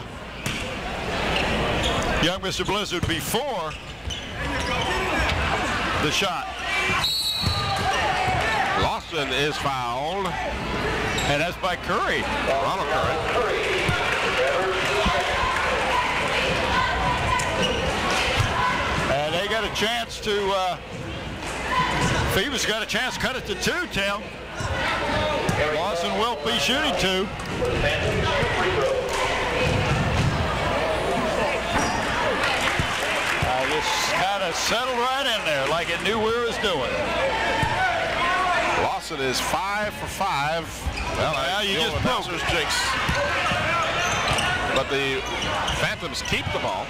young Mister Blizzard before the shot. Lawson is fouled. And that's by Curry. Ronald Curry. And they got a chance to, uh, Phoebus got a chance to cut it to two, Tim. Lawson will be shooting two. Uh, just kind of settled right in there like it knew where it was doing. Lawson is five for five. Well, now you just broke. Jinx. But the Phantoms keep the ball.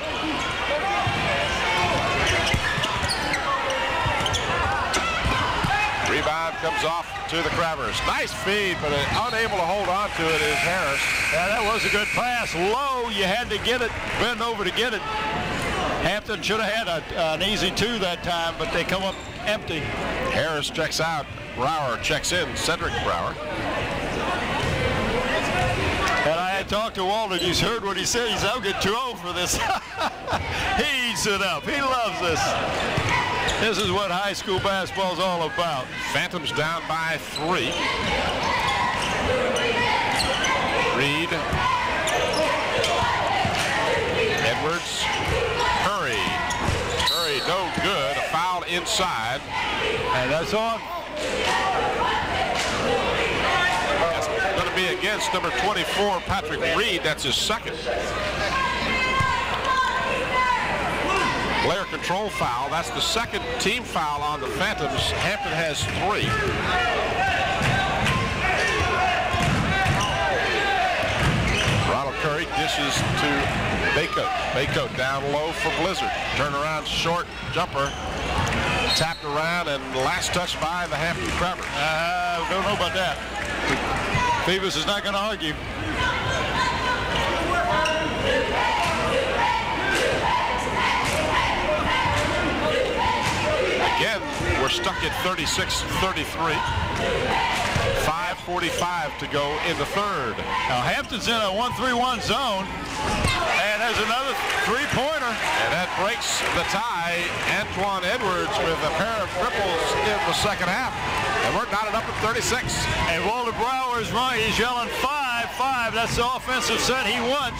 Rebound comes off to the Crabbers. Nice feed, but unable to hold on to it is Harris. Yeah, that was a good pass. Low, you had to get it, bend over to get it. Hampton should have had a, an easy two that time, but they come up empty. Harris checks out. Brower checks in. Cedric Brower. And I had talked to Walter. You heard what he said. He said, I'll get too old for this. He eats it up. He loves this. This is what high school basketball is all about. Phantoms down by three. Reed. Edwards. Curry. Curry, no good. A foul inside. And that's on. That's going to be against number twenty-four, Patrick Reed. That's his second. Player control foul. That's the second team foul on the Phantoms. Hampton has three. Ronald Curry dishes to Baycoat. Baycoat down low for Blizzard. Turnaround short jumper. Tapped around and last touch by the Hampton Crabbers. I uh, don't know about that. Phoebus is not going to argue. Again, we're stuck at thirty-six thirty-three. five forty-five to go in the third. Now Hampton's in a one three one zone and has another three-pointer. And that breaks the tie. Antoine Edwards with a pair of triples in the second half. And we're knotted up at thirty-six. And Walter Brower is right. He's yelling five, five. That's the offensive set he wants.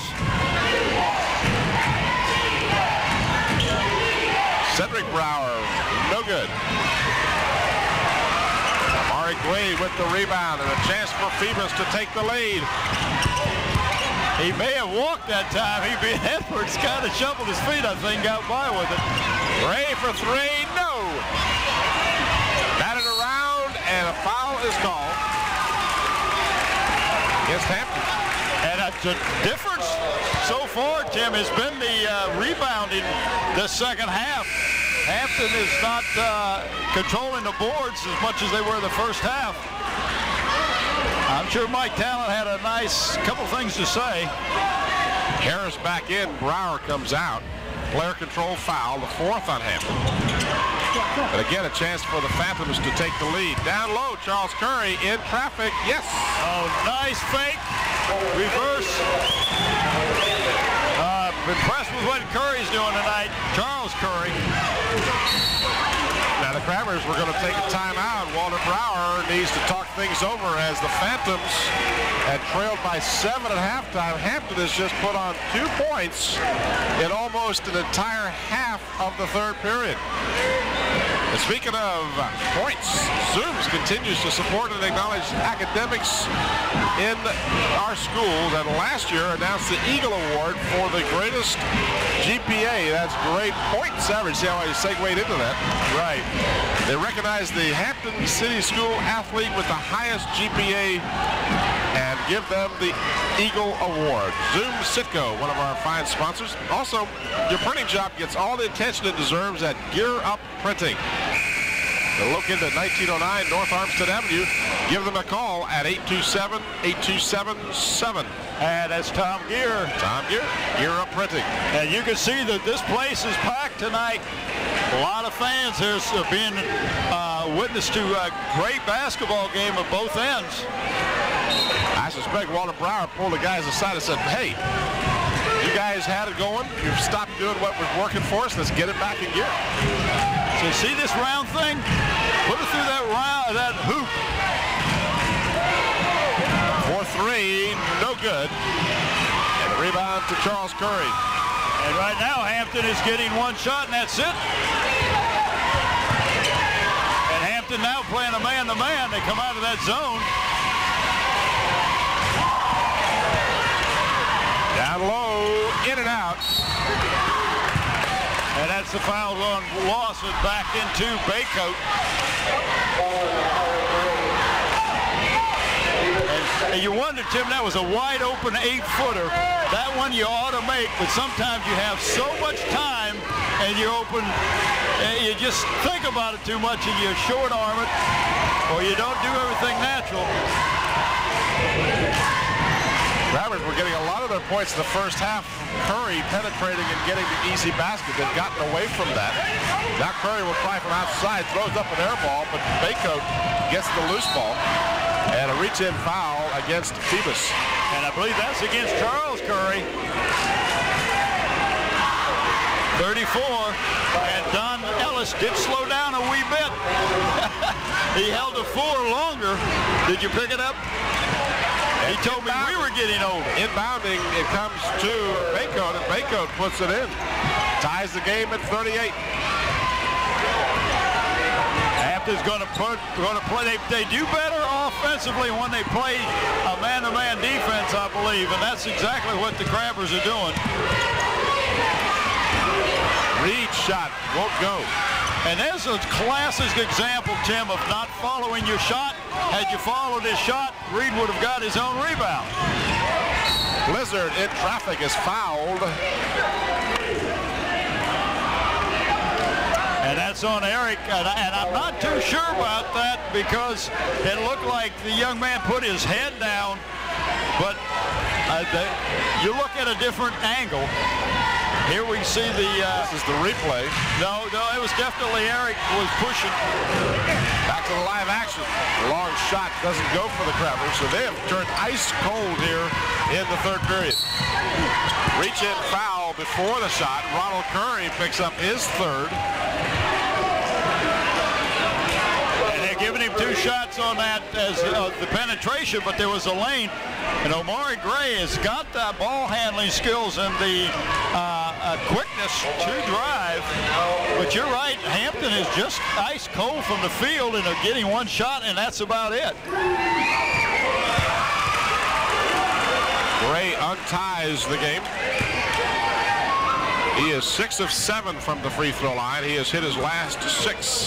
Cedric Brower, no good. Amari Glade with the rebound and a chance for Phoebus to take the lead. He may have walked that time. He beat Edwards, kind of shuffled his feet, I think, got by with it. Ray for three, no. Batted around and a foul is called against Hampton. And uh, the difference so far, Tim, has been the uh, rebounding the second half. Hampton is not uh, controlling the boards as much as they were the first half. I'm sure Mike Talent had a nice couple things to say. Harris back in, Brower comes out. Player control foul, the fourth on Hampton. But again, a chance for the Phantoms to take the lead. Down low, Charles Curry in traffic, yes. Oh, nice fake, reverse. Uh, impressed with what Curry's doing tonight, Charles Curry. Now the Crabbers were going to take a timeout. Walter Brower needs to talk things over as the Phantoms had trailed by seven at halftime. Hampton has just put on two points in almost an entire half of the third period. And speaking of points, Zooms continues to support and acknowledge academics in our schools, and last year announced the Eagle Award for the greatest G P A. That's great points average. See how I segued into that? Right. They recognize the Hampton City School athlete with the highest G P A and give them the Eagle Award. Zoom Citgo, one of our fine sponsors. Also, your printing job gets all the attention it deserves at Gear Up Printing. They're located at nineteen oh nine North Armstead Avenue. Give them a call at eight two seven, eight two seven seven. And that's Tom Gear. Tom Gear, Gear Up Printing. And you can see that this place is packed tonight. A lot of fans here are being uh, witness to a great basketball game of both ends. I suspect Walter Brower pulled the guys aside and said, hey, you guys had it going. You've stopped doing what was working for us. Let's get it back in gear. So you see this round thing? Put it through that round, that hoop. four three, no good. And the rebound to Charles Curry. And right now, Hampton is getting one shot, and that's it. And Hampton now playing a man-to-man. They come out of that zone. Down low, in and out. And that's the foul on Lawson back into Baycoat. And, and you wonder, Tim, that was a wide open eight-footer. That one you ought to make, but sometimes you have so much time and you open, and you just think about it too much and you short arm it, or you don't do everything natural. Crabbers were getting a lot of their points in the first half from Curry penetrating and getting the easy basket. They've gotten away from that. Now Curry will try from outside, throws up an air ball, but Baycoat gets the loose ball. And a reach-in foul against Phoebus. And I believe that's against Charles Curry. thirty-four, and Don Ellis did slow down a wee bit. He held the four longer. Did you pick it up? He told me we were getting older. Inbounding, it comes to Baycoat, and Baycoat puts it in. Ties the game at thirty-eight. Hampton's going to put going to play. They, they do better offensively when they play a man-to-man defense, I believe, and that's exactly what the Crabbers are doing. Reed's shot won't go. And there's a classic example, Tim, of not following your shot. Had you followed his shot, Reed would have got his own rebound. Blizzard in traffic is fouled. And that's on Eric, and, I, and I'm not too sure about that because it looked like the young man put his head down, but uh, the, you look at a different angle. Here we see the... Uh, this is the replay. No, no, it was definitely Eric was pushing. Back to the live action. Long shot doesn't go for the Crabbers, so they have turned ice cold here in the third period. Reach in foul before the shot. Ronald Curry picks up his third. And they're giving him two shots on that as uh, the penetration, but there was a lane. And Omari Gray has got the ball handling skills and the uh, uh, quickness to drive. But you're right, Hampton is just ice cold from the field and they're getting one shot, and that's about it. Gray unties the game. He is six of seven from the free throw line. He has hit his last six.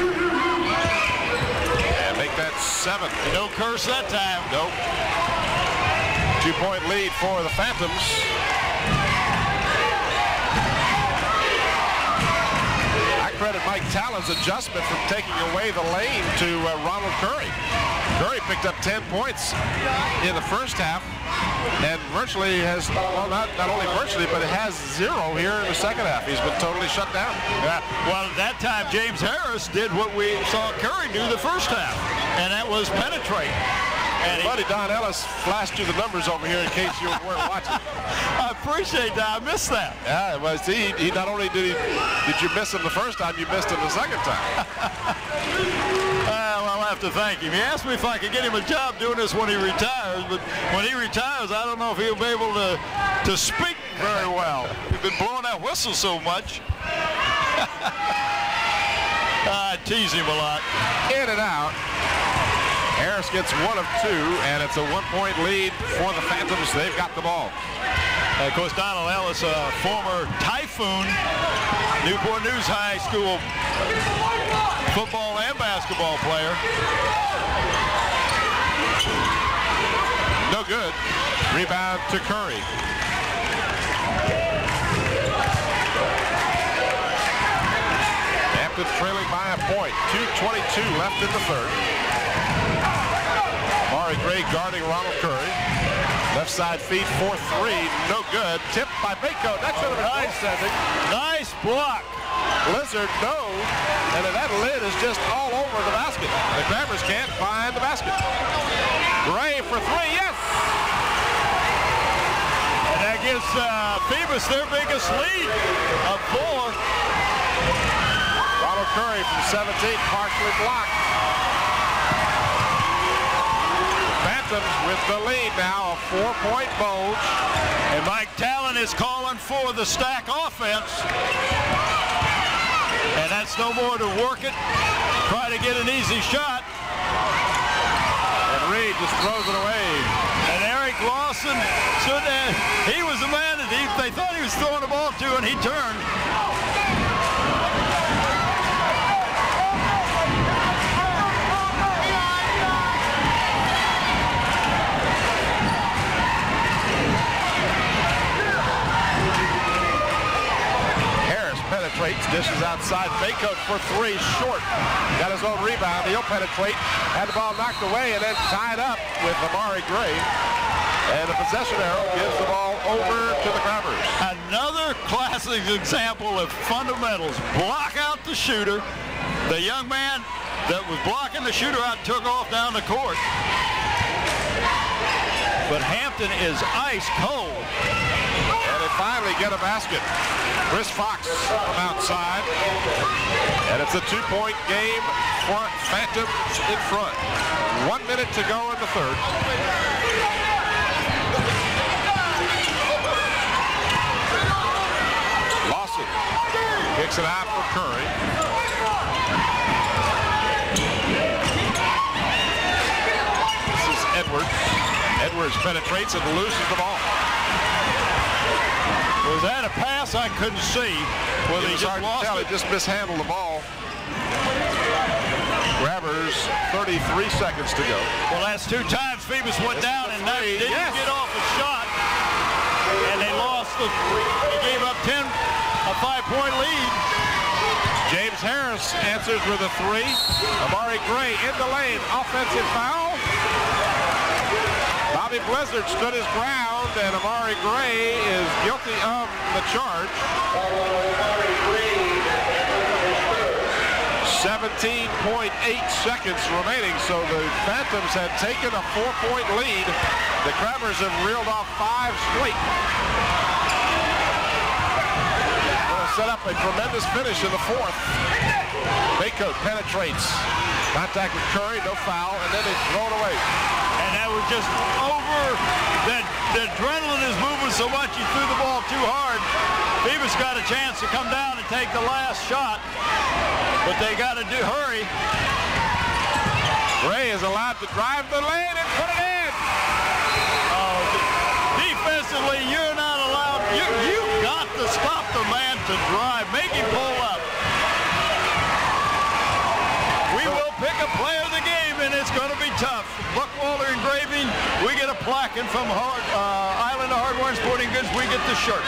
And make that seven. No curse that time. Nope. Two-point lead for the Phantoms. I credit Mike Talon's adjustment from taking away the lane to uh, Ronald Curry. Curry picked up ten points in the first half and virtually has, well, not, not only virtually, but it has zero here in the second half. He's been totally shut down. Yeah. Well, at that time, James Harris did what we saw Curry do the first half, and that was penetrate. And Buddy Don Ellis flashed you the numbers over here in case you weren't watching. I appreciate that. I missed that. Yeah, well, see, he not only did he did you miss him the first time, you missed him the second time. uh, well, I'll have to thank him. He asked me if I could get him a job doing this when he retires, but when he retires, I don't know if he'll be able to to speak very well. He's been blowing that whistle so much. I tease him a lot. In and out. Harris gets one of two, and it's a one-point lead for the Phantoms. They've got the ball. And of course, Donald Ellis, a former Typhoon, Newport News High School football and basketball player. No good. Rebound to Curry. Hampton trailing by a point. two twenty-two left in the third. Mari Gray guarding Ronald Curry. Left side feed for three. No good. Tipped by Bako. That should have been nice, sending. Nice block. Blizzard knows, and that lid is just all over the basket. The Crabbers can't find the basket. Gray for three. Yes! And that gives uh, Phoebus their biggest lead of four. Ronald Curry from seventeen, partially blocked. Phantoms with the lead now, a four-point bulge. And Mike Talon is calling for the stack offense. And that's no more to work it, try to get an easy shot. And Reed just throws it away. And Eric Lawson stood there. He was the man that he, they thought he was throwing the ball to, and he turned. Penetrates, dishes outside. Bako for three, short. Got his own rebound. He'll penetrate. Had the ball knocked away and then tied up with Amari Gray. And the possession arrow gives the ball over to the Crabbers. Another classic example of fundamentals. Block out the shooter. The young man that was blocking the shooter out took off down the court. But Hampton is ice cold. And they finally get a basket. Chris Fox from outside. And it's a two-point game for Phantoms in front. One minute to go in the third. Lawson kicks it out for Curry. Edwards. Edwards penetrates and loses the ball. Was that a pass? I couldn't see. Well, he It was just hard to lost tell. it. He just mishandled the ball. Grabbers, thirty-three seconds to go. Well, that's two times Phoebus went down and that didn't Yes. get off a shot. And they lost the, they gave up ten, a five-point lead. James Harris answers with a three. Amari Gray in the lane. Offensive foul. Bobby Blizzard stood his ground, and Amari Gray is guilty of the charge. seventeen point eight seconds remaining, so the Phantoms had taken a four-point lead. The Crabbers have reeled off five straight. They'll set up a tremendous finish in the fourth. Baycoat penetrates. Contact with Curry, no foul, and then they throw it away. And that was just over. That the adrenaline is moving so much he threw the ball too hard. Phoebus got a chance to come down and take the last shot, but they got to do hurry. Gray is allowed to drive the lane and put it in. Oh, defensively, you're not allowed. You you got to stop the man to drive. Make him pull up. We will pick a player of the game, and it's going to be tough. Buckwalter Engraving, we get a plaque, and from Hard, uh, Island of Hardware and Sporting Goods, we get the shirt.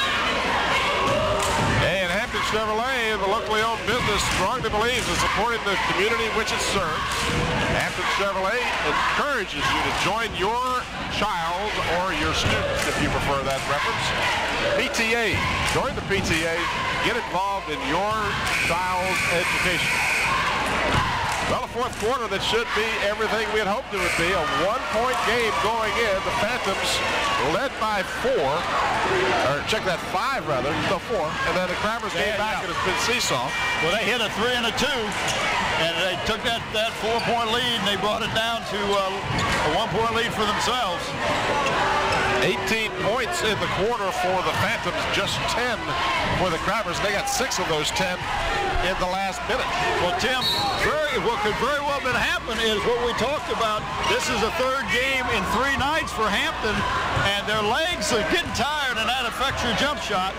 And Hampton Chevrolet, the locally owned business, strongly believes in supporting the community which it serves. Hampton Chevrolet encourages you to join your child or your student, if you prefer that reference. P T A. Join the P T A. Get involved in your child's education. Well, a fourth quarter that should be everything we had hoped it would be. A one-point game going in. The Phantoms led by four, or check that, five rather, no four. And then the Crabbers came Yeah, back yeah. and it's been seesaw. Well, they hit a three and a two, and they took that, that four-point lead, and they brought it down to uh, a one-point lead for themselves. eighteen points in the quarter for the Phantoms, just ten for the Crabbers. They got six of those ten in the last minute. Well, Tim, very, what could very well been happen is what we talked about. This is the third game in three nights for Hampton, and their legs are getting tired, and that affects your jump shot.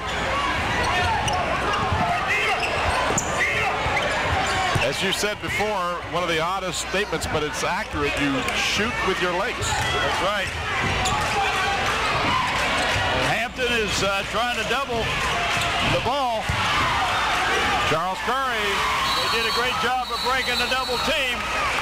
As you said before, one of the oddest statements, but it's accurate. You shoot with your legs. That's right. Hampton is uh, trying to double the ball. Charles Curry. They did a great job of breaking the double team.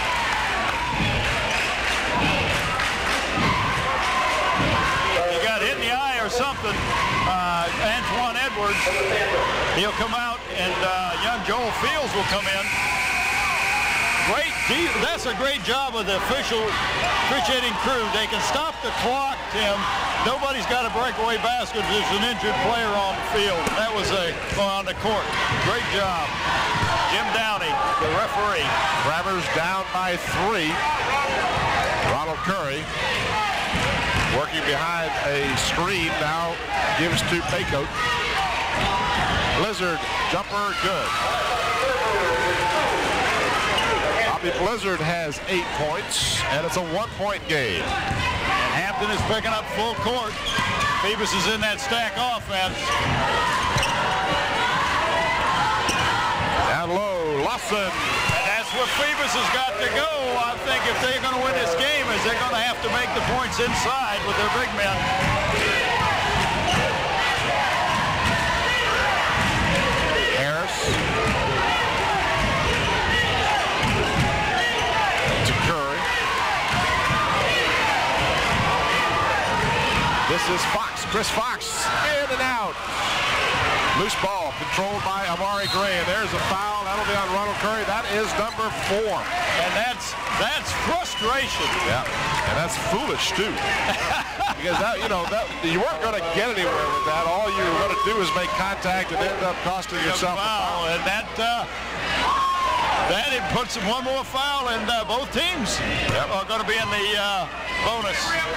He got hit in the eye or something. Uh, Antoine Edwards. He'll come out, and uh, young Joel Fields will come in. Great, that's a great job of the official officiating crew. They can stop the clock, Tim. Nobody's got a breakaway basket. There's an injured player on the field. That was a on the court. Great job. Jim Downey, the referee. Crabbers down by three. Ronald Curry working behind a screen now gives to Baycoat. Blizzard jumper good. Bobby Blizzard has eight points, and it's a one-point game. And Hampton is picking up full court. Phoebus is in that stack offense. Down low, Lawson. And that's what Phoebus has got to go. I think if they're going to win this game, is they're going to have to make the points inside with their big men. Harris. To Curry. This is Fox, Chris Fox, in and out. Loose ball controlled by Amari Gray, and there's a foul. That'll be on Ronald Curry. That is number four. And that's that's frustration. Yeah, and that's foolish too. Because that, you know, that you weren't going to get anywhere with that. All you were going to do is make contact and end up costing yourself a foul. And that uh, that it puts one more foul, and uh, both teams Yep. are going to be in the uh, bonus.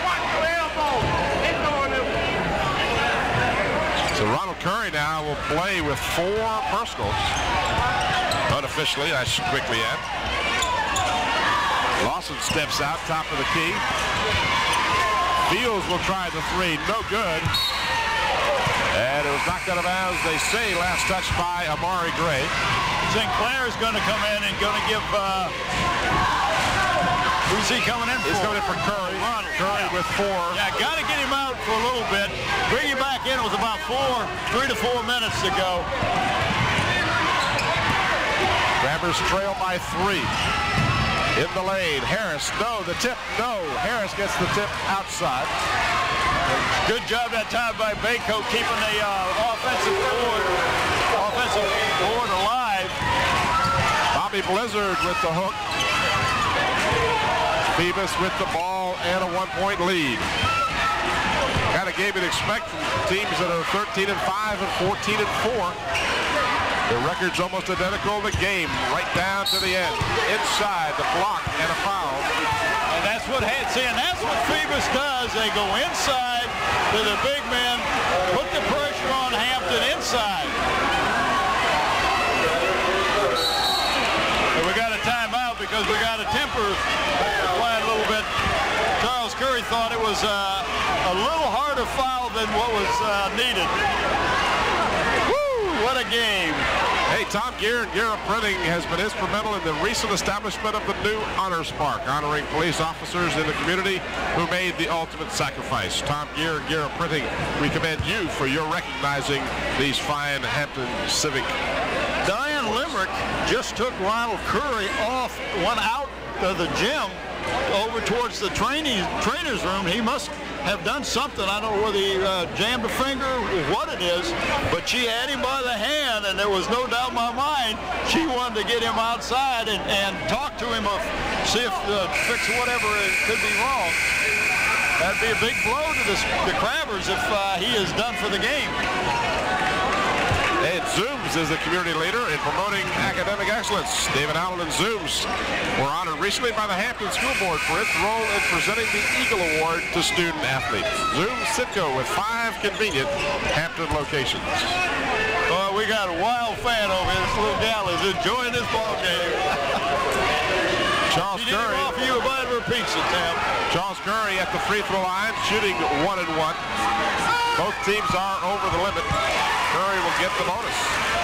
So Ronald Curry now will play with four personals. Unofficially, I should quickly add. Lawson steps out, top of the key. Fields will try the three, no good. And it was knocked out of bounds, they say, last touch by Amari Gray. Sinclair is going to come in and going to give, uh, who's he coming in for? He's coming in for Curry. Ronald. Curry Yeah. with four. Yeah, got to get him out for a little bit. Bring him back in. It was about four, three to four minutes to go. Grabbers trail by three. In the lane, Harris, no, the tip, no. Harris gets the tip outside. Good job that time by Bako keeping the uh, offensive board, offensive board alive. Bobby Blizzard with the hook. Phoebus with the ball and a one-point lead. Kind of game you'd expect from teams that are thirteen and five and fourteen and four. The record's almost identical. The game right down to the end. Inside the block and a foul. And that's what see, and that's what Phoebus does. They go inside to the big men, put the pressure on Hampton inside. And we got a timeout because we got a temper flying a little bit. Charles Curry thought it was uh, a little harder foul than what was uh, needed. Woo! What a game. Hey, Tom Gear and Guerra Printing has been instrumental in the recent establishment of the new Honor Spark, honoring police officers in the community who made the ultimate sacrifice. Tom Gear and Guerra Printing, we commend you for your recognizing these fine Hampton Civic. Diane Limerick just took Ronald Curry off, went out of the gym over towards the training trainer's room. He must have done something. I don't know whether he uh, jammed a finger or what it is, but she had him by the hand, and there was no doubt in my mind she wanted to get him outside and, and talk to him, of, see if uh, fix whatever it could be wrong. That'd be a big blow to the, the Crabbers if uh, he is done for the game. And Zooms is the community leader in promoting academic excellence. David Allen and Zooms were honored recently by the Hampton School Board for its role in presenting the Eagle Award to student athletes. Zooms Citgo with five convenient Hampton locations. Well, we got a wild fan over here. This little gal is enjoying this ball game. Charles She didn't Curry. offer you a bite of her pizza, Tim. Charles Curry at the free throw line, shooting one and one. Both teams are over the limit. Curry will get the bonus.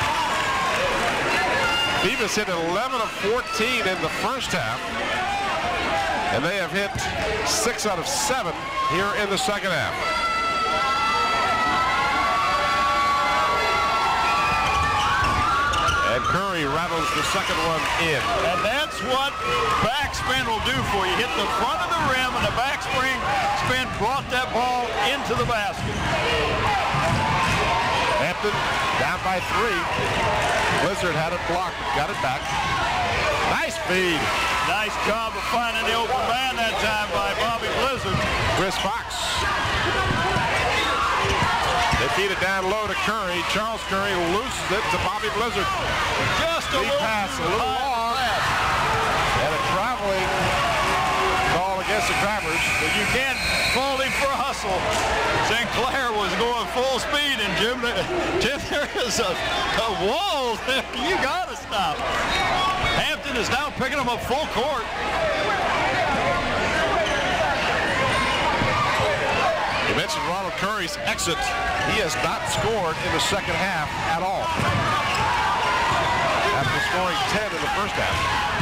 Phoebus hit eleven of fourteen in the first half, and they have hit six out of seven here in the second half. And Curry rattles the second one in. And that's what backspin will do for you. Hit the front of the rim, and the backspin spin brought that ball into the basket. Hampton down by three. Blizzard had it blocked, got it back. Nice feed. Nice job of finding the open man that time by Bobby Blizzard. Chris Fox. They feed it down low to Curry. Charles Curry loses it to Bobby Blizzard. Just a Deep little pass, a little long. And a traveling call against the Crabbers. But you can't fault him for a hustle. Sinclair was going full speed, and Jim, Jim there is a, a wall there. You got to stop. Hampton is now picking them up full court. You mentioned Ronald Curry's exit. He has not scored in the second half at all, after scoring ten in the first half.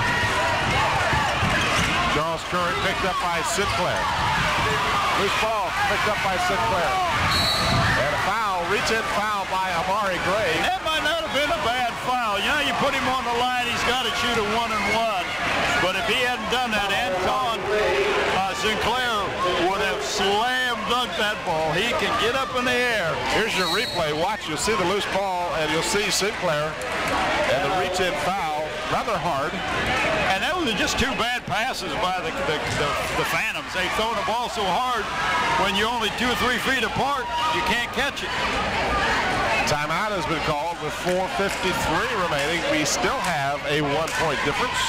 Charles Curry picked up by Sinclair. Loose ball picked up by Sinclair. And a foul, reach-in foul by Amari Gray. That might not have been a bad foul. You know, you put him on the line, he's got to shoot a one and one. But if he hadn't done that, Anton uh, Sinclair would have slam dunked that ball. He can get up in the air. Here's your replay. Watch, you'll see the loose ball, and you'll see Sinclair and the reach-in foul, rather hard. And that was just two bad passes by the, the, the, the Phantoms. They throw the ball so hard, when you're only two or three feet apart, you can't catch it. Timeout has been called with four fifty-three remaining. We still have a one-point difference.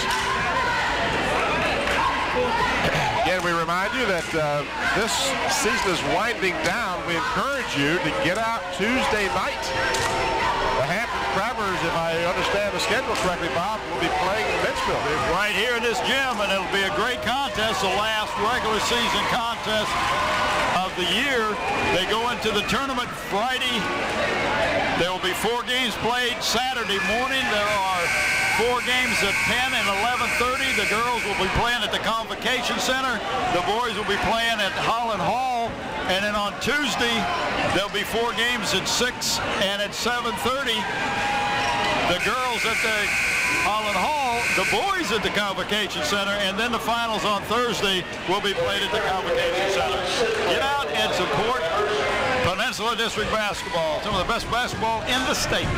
Again, we remind you that uh, this season is winding down. We encourage you to get out Tuesday night. The Hampton Crabbers, if I understand the schedule correctly, Bob, will be playing the men's Smithville. Right here in this gym, and it'll be a great contest, the last regular season contest of the year. They go into the tournament Friday. There will be four games played Saturday morning. There are four games at ten and eleven thirty. The girls will be playing at the Convocation Center. The boys will be playing at Holland Hall. And then on Tuesday, there'll be four games at six and at seven thirty. The girls at the Holland Hall, the boys at the Convocation Center, and then the finals on Thursday will be played at the Convocation Center. Get out and support Peninsula District basketball, some of the best basketball in the state.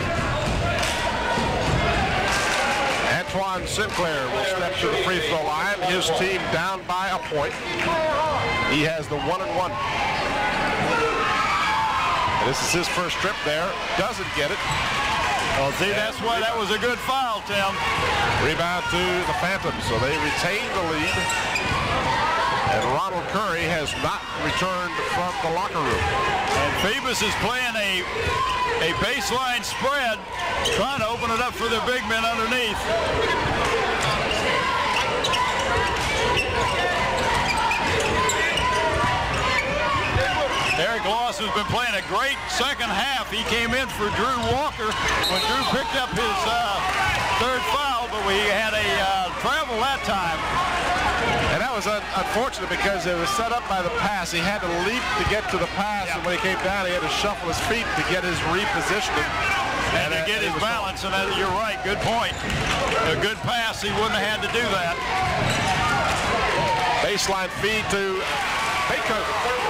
Antoine Sinclair will step to the free throw line. His team down by a point. He has the one and one. And this is his first trip there. Doesn't get it. Well, see, that's why that was a good foul, Tim. Rebound to the Phantoms, so they retain the lead. And Ronald Curry has not returned from the locker room. And Phoebus is playing a, a baseline spread, trying to open it up for their big men underneath. Eric Lawson has been playing a great second half. He came in for Drew Walker when Drew picked up his uh, third foul, but we had a uh, travel that time. And that was un unfortunate because it was set up by the pass. He had to leap to get to the pass, yeah. And when he came down, he had to shuffle his feet to get his repositioning. And, and to get his balance, and that, you're right, good point. A good pass, he wouldn't have had to do that. Baseline feed to Baycoat.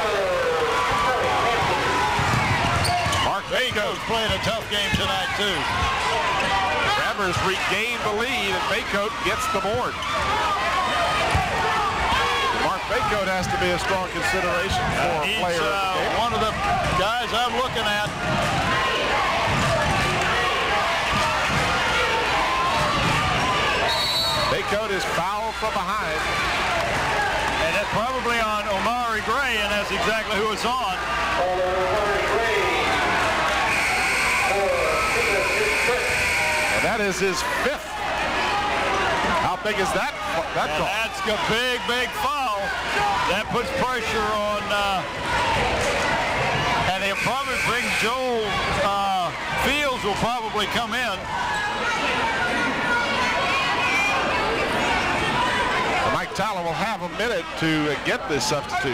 Mark Baycoat's playing a tough game tonight, too. Grabbers regain the lead, and Baycoat gets the board. Mark Baycoat has to be a strong consideration for uh, a player. Uh, one of the guys I'm looking at. Baycoat is fouled from behind. And it's probably on Omari Gray, and that's exactly who it's on. And that is his fifth. How big is that? that and that's a big, big foul. That puts pressure on, uh, and he'll probably bring Joel uh, Fields will probably come in. Mike Tyler will have a minute to get this substitution.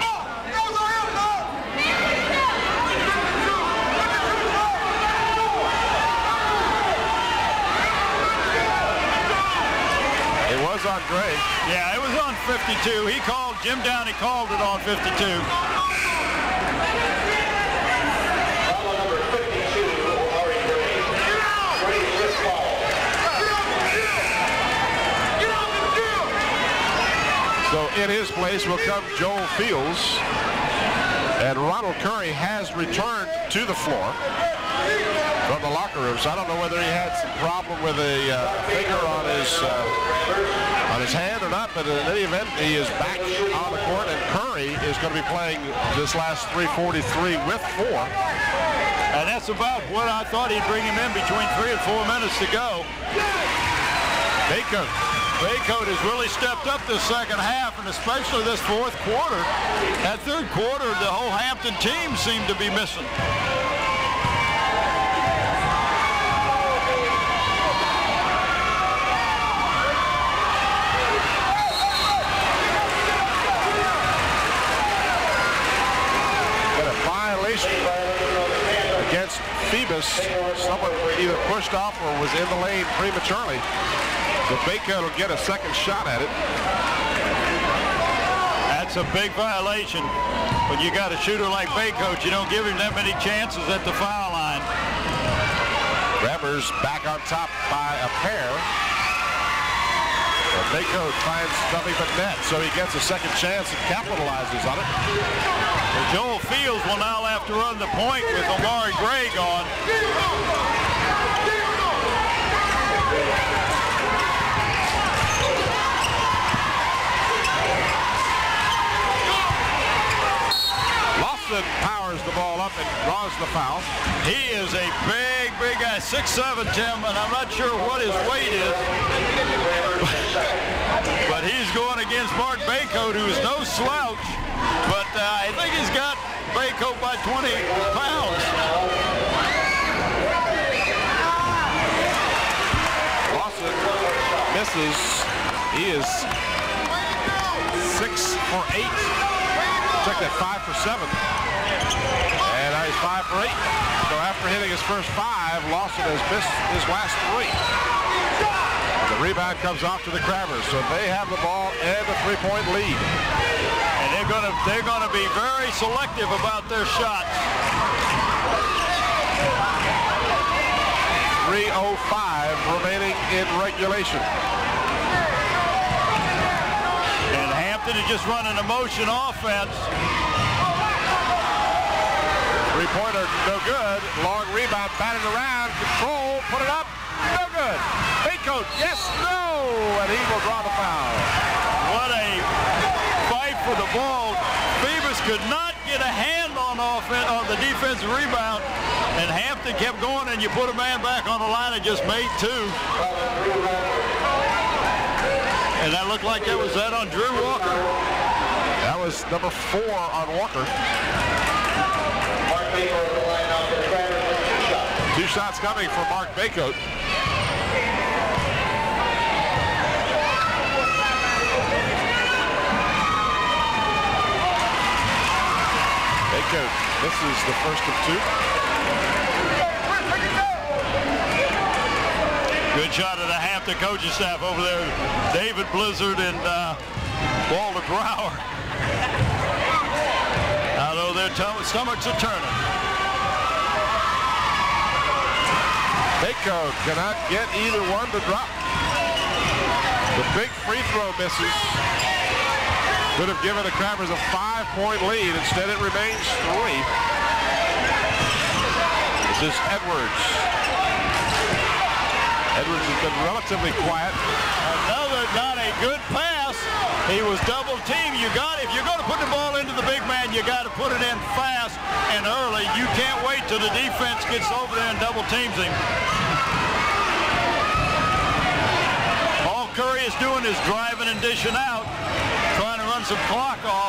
It was on Gray. Yeah, it was on fifty-two. He called, Jim Downey called it on fifty-two. So in his place will come Joel Fields. And Ronald Curry has returned to the floor from the locker room. So I don't know whether he had some problem with a uh, finger on his uh, on his hand or not, but in any event, he is back on the court, and Curry is going to be playing this last three forty-three with four. And that's about what I thought he'd bring him in between three and four minutes to go. Baycoat. Baycoat has really stepped up this second half, and especially this fourth quarter. That third quarter, the whole Hampton team seemed to be missing. Got a violation against Phoebus. Someone either pushed off or was in the lane prematurely. So Baycoat will get a second shot at it. That's a big violation. When you got a shooter like Baycoat, you don't give him that many chances at the foul line. Grabbers back on top by a pair. But Baycoat finds nothing but net, so he gets a second chance and capitalizes on it. Well, Joel Fields will now have to run the point with Omari Gray gone. Powers the ball up and draws the foul. He is a big, big guy, six seven, Tim, and I'm not sure what his weight is. Mark Baycoat, who is no slouch, but uh, I think he's got Baycoat by twenty pounds. Lawson misses. He is six for eight. Check that, five for seven. And now he's five for eight. So after hitting his first five, Lawson has missed his last three. The rebound comes off to the Crabbers, so they have the ball and a three-point lead. And they're gonna they're gonna be very selective about their shots. three oh five remaining in regulation. And Hampton is just running a motion offense. Three-pointer, no good. Long rebound, batted around, control, put it up, no good. Baycoat, yes, no, and he will draw the foul. What a fight for the ball. Phoebus could not get a hand on offense on the defensive rebound, and Hampton kept going, and you put a man back on the line and just made two. And that looked like that was that on Drew Walker. That was number four on Walker. Two shots coming from Mark Baycoat. Baycoat, this is the first of two. Good shot of the Hampton coaching staff over there. David Blizzard and uh, Walter Brower. I know their stomachs are turning. Baycoat cannot get either one to drop. The big free throw misses. Could have given the Crabbers a five-point lead. Instead, it remains three. This is Edwards. Edwards has been relatively quiet. Another not a good pass. He was double teamed. You got, if you're going to put the ball into the big man, you got to put it in fast and early. You can't wait till the defense gets over there and double teams him. All Curry is doing is driving and dishing out, trying to run some clock off.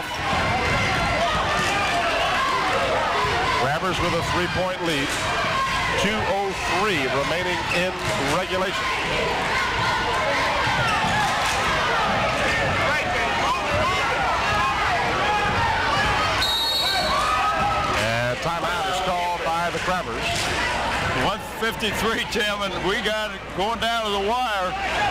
Crabbers with a three-point lead. two oh three remaining in regulation. And timeout is called by the Crabbers. one fifty-three, Tim, and we got it going down to the wire.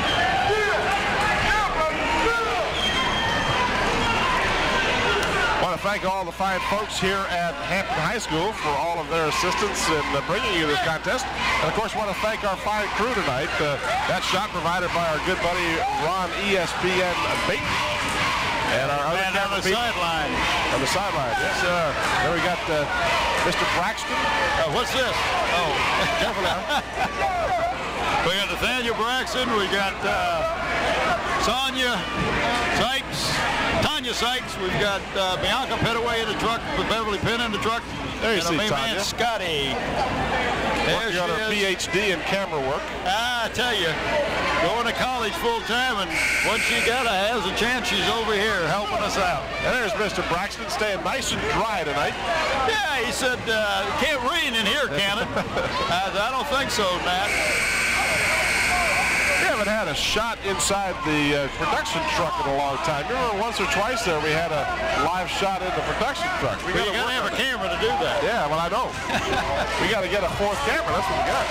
I want to thank all the fine folks here at Hampton High School for all of their assistance in uh, bringing you this contest. And of course, I want to thank our fine crew tonight. Uh, that shot provided by our good buddy Ron E S P N Baton. And our other And on the sideline. On the sideline, yes, sir. Then we got uh, Mister Braxton. Uh, what's this? Oh, careful now. We got Nathaniel Braxton. We got uh, Sonia Sykes, Tanya Sykes. We've got uh, Bianca Pettaway in the truck, with Beverly Penn in the truck. There you and see our main Tanya. man, Scotty. There Working she on her is. P H D in camera work. I tell you, going to college full time, and once she got a has a chance, she's over here helping us out. And there's Mister Braxton staying nice and dry tonight. Yeah, he said, uh, can't rain in here, can it? uh, I don't think so, Matt. We haven't had a shot inside the uh, production truck in a long time. Remember once or twice there we had a live shot in the production truck. We Well, gotta you got to work have on a it. camera to do that. Yeah, well, I know. We got to get a fourth camera. That's what we got.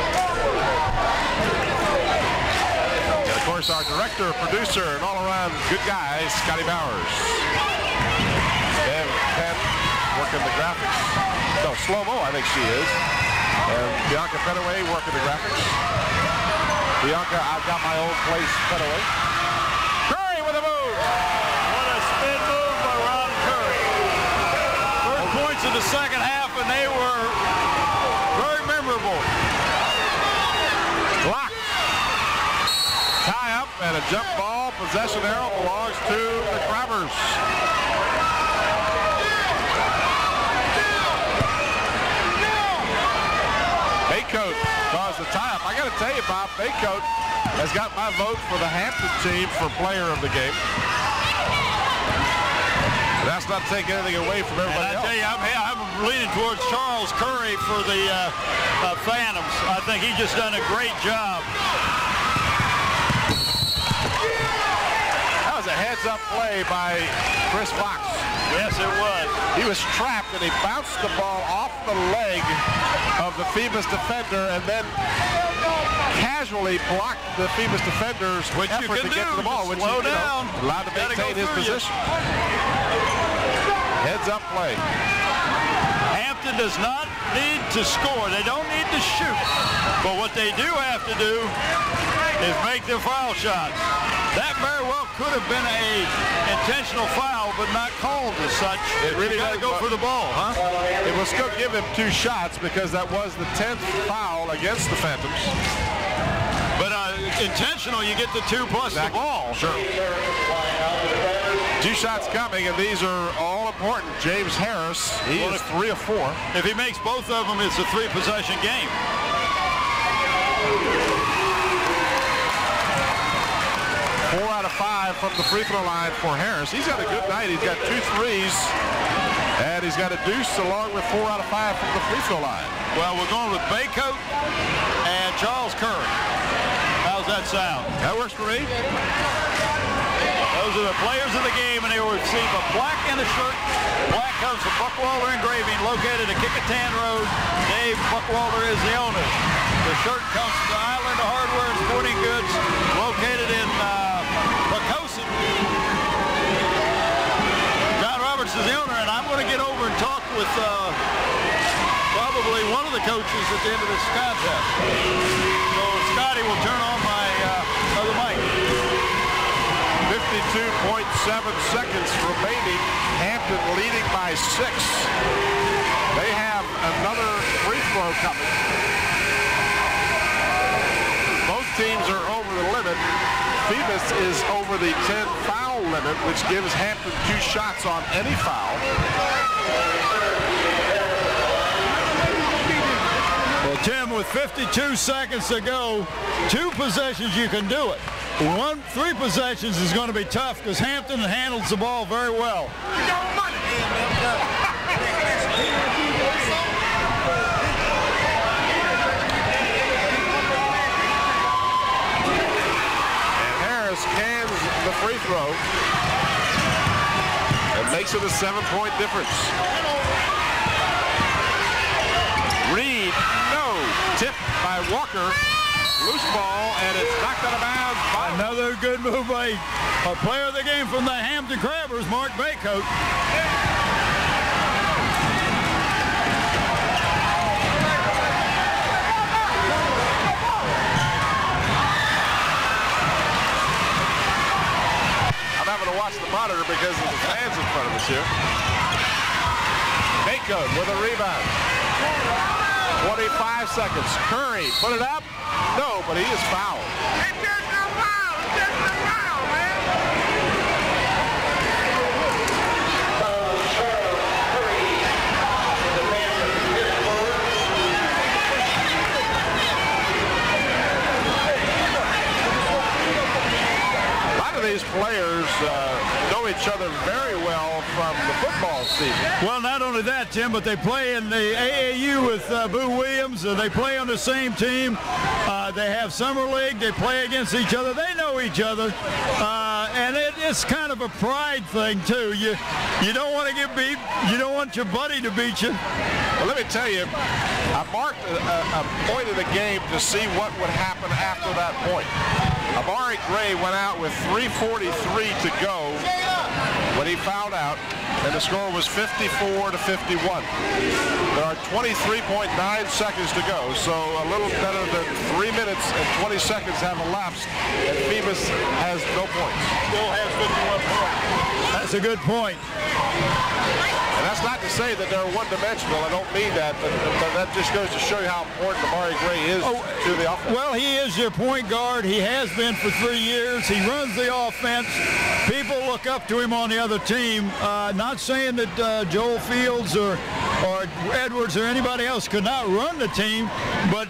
And of course, our director, producer, and all-around good guy, Scotty Bowers. Dan Penn working the graphics. No, slow-mo, I think she is. And Bianca Pettaway working the graphics. Bianca, I've got my own place, Pettaway. Curry with a move. What a spin move by Ron Curry. First points in the second half, and they were very memorable. Block. Tie up and a jump ball. Possession arrow belongs to the Crabbers. Baycoat caused the tie-up. I got to tell you, Bob, Baycoat has got my vote for the Hampton team for player of the game. That's not taking anything away from everybody And I else. tell you, I'm, I'm leaning towards Charles Curry for the uh, uh, Phantoms. I think he's just done a great job. That was a heads-up play by Chris Fox. Yes, it was. He was trapped, and he bounced the ball off the leg of the Phoebus defender and then casually blocked the Phoebus defender's Which you effort can to get do. to the ball, which Slow is, you know, down. allowed to Gotta maintain go his through you. position. Heads-up play. Hampton does not need to score. They don't need to shoot. But what they do have to do is make their foul shots. That very well could have been a intentional foul, but not called as such. It really got to does, go for the ball, huh? It will still give him two shots because that was the tenth foul against the Phantoms. But uh, intentional, you get the two plus Exactly. the ball. Sure. Two shots coming, and these are all important. James Harris, he Well, is if- three of four. If he makes both of them, it's a three-possession game. Four out of five from the free throw line for Harris. He's got a good night. He's got two threes, and he's got a deuce along with four out of five from the free throw line. Well, we're going with Baycoat and Charles Curry. How's that sound? That works for me. Those are the players of the game, and they will receive a plaque and a shirt. Plaque comes from Buckwalter Engraving, located at Kickintan Road. Dave Buckwalter is the owner. The shirt comes from the Island Hardware and Sporting Goods, located in uh, Poquoson. John Roberts is the owner, and I'm going to get over and talk with uh, probably one of the coaches at the end of this contest. So Scotty will turn on my uh, other mic. fifty-two point seven seconds remaining. Hampton leading by six. They have another free throw coming. Both teams are over the limit. Phoebus is over the ten foul limit, which gives Hampton two shots on any foul. Well, Tim, with fifty-two seconds to go, two possessions you can do it. One, three possessions is going to be tough because Hampton handles the ball very well. And Harris cans the free throw and makes it a seven-point difference. Reed, no. Tipped by Walker. Loose ball, and it's knocked out of bounds. By Another good move by a player of the game from the Hampton Crabbers, Mark Baycoat. I'm having to watch the monitor because of the fans in front of us here. Baycoat with a rebound. twenty-five seconds. Curry, put it up. No, but he is fouled. It's just a foul. It's just a foul, man. A lot of these players uh, know each other very well from the football season. Well, not only that, Tim, but they play in the A A U with uh, Boo Williams. Uh, they play on the same team. Uh, they have summer league. They play against each other. They know each other, uh, and it, it's kind of a pride thing too. You you don't want to get beat. You don't want your buddy to beat you. Well, let me tell you, I marked a, a point in the game to see what would happen after that point. Amari Gray went out with three forty-three to go when he fouled out, and the score was fifty-four to fifty-one. There are twenty-three point nine seconds to go, so a little better than three minutes and twenty seconds have elapsed, and Phoebus has no points. Still has fifty-one points. That's a good point. And that's not to say that they're one-dimensional. I don't mean that, but, but that just goes to show you how important Amari Gray is Oh, to the offense. Well, he is your point guard. He has been for three years. He runs the offense. People look up to him on the other team. Uh, not saying that uh, Joel Fields or, or Edwards or anybody else could not run the team, but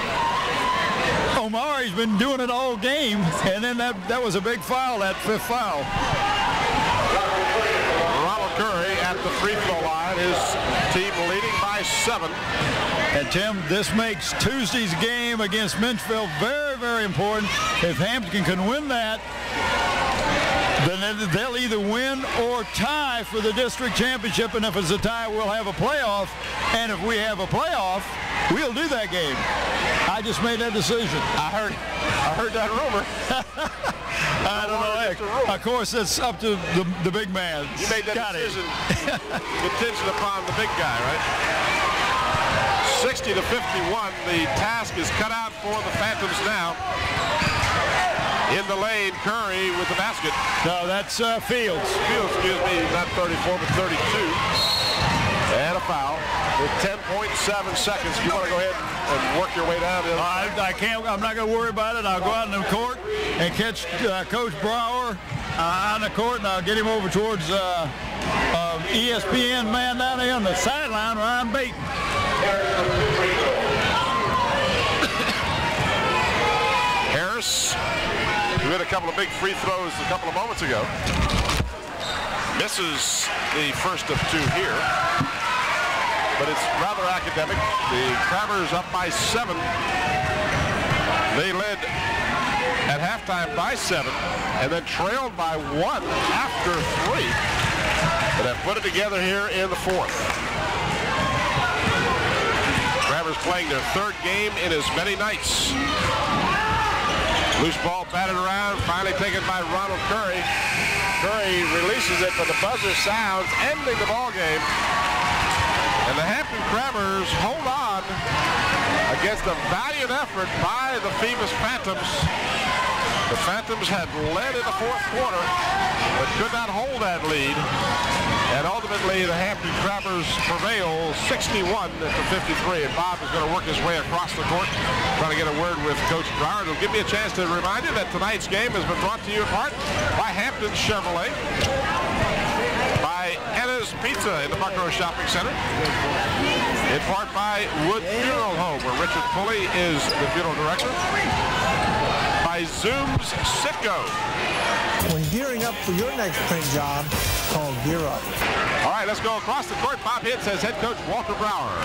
Omari's been doing it all game, and then that, that was a big foul, that fifth foul. Ronald Curry at the free throw line. His team leading by seven. And Tim, this makes Tuesday's game against Menchville very, very important. If Hampton can win that, then they'll either win or tie for the district championship. And if it's a tie, we'll have a playoff. And if we have a playoff, we'll do that game. I just made that decision. I heard, I heard that rumor. I don't know. Heck, of course, it's up to the, the big man. You made that Got decision contingent upon the big guy, right? sixty to fifty-one. The task is cut out for the Phantoms now. In the lane, Curry with the basket. No, that's uh, Fields. Fields, excuse me, not thirty-four, but thirty-two. And a foul with ten point seven seconds. You want to go ahead and work your way down? The I, I can't. I'm not going to worry about it. I'll go out in the court and catch uh, Coach Brower uh, on the court, and I'll get him over towards uh, uh, E S P N man down there on the sideline, Ryan Baton. Harris, who hit a couple of big free throws a couple of moments ago, misses the first of two here. But it's rather academic. The Crabbers up by seven. They led at halftime by seven and then trailed by one after three. But have put it together here in the fourth. Crabbers playing their third game in as many nights. Loose ball batted around, finally taken by Ronald Curry. Curry releases it, but the buzzer sounds, ending the ball game. And the Hampton Crabbers hold on against a valiant effort by the Phoebus Phantoms. The Phantoms had led in the fourth quarter, but could not hold that lead. And ultimately, the Hampton Crabbers prevail sixty-one to fifty-three. And Bob is going to work his way across the court, trying to get a word with Coach Brower. It'll give me a chance to remind you that tonight's game has been brought to you in part by Hampton Chevrolet, by Enna's Pizza in the Buckrow Shopping Center, in part by Wood Funeral Home, where Richard Pulley is the funeral director, by Zoom's Sitco. When gearing up for your next print job, call Gear Up. All right, let's go across the court. Bob Hitt says head coach Walter Brower.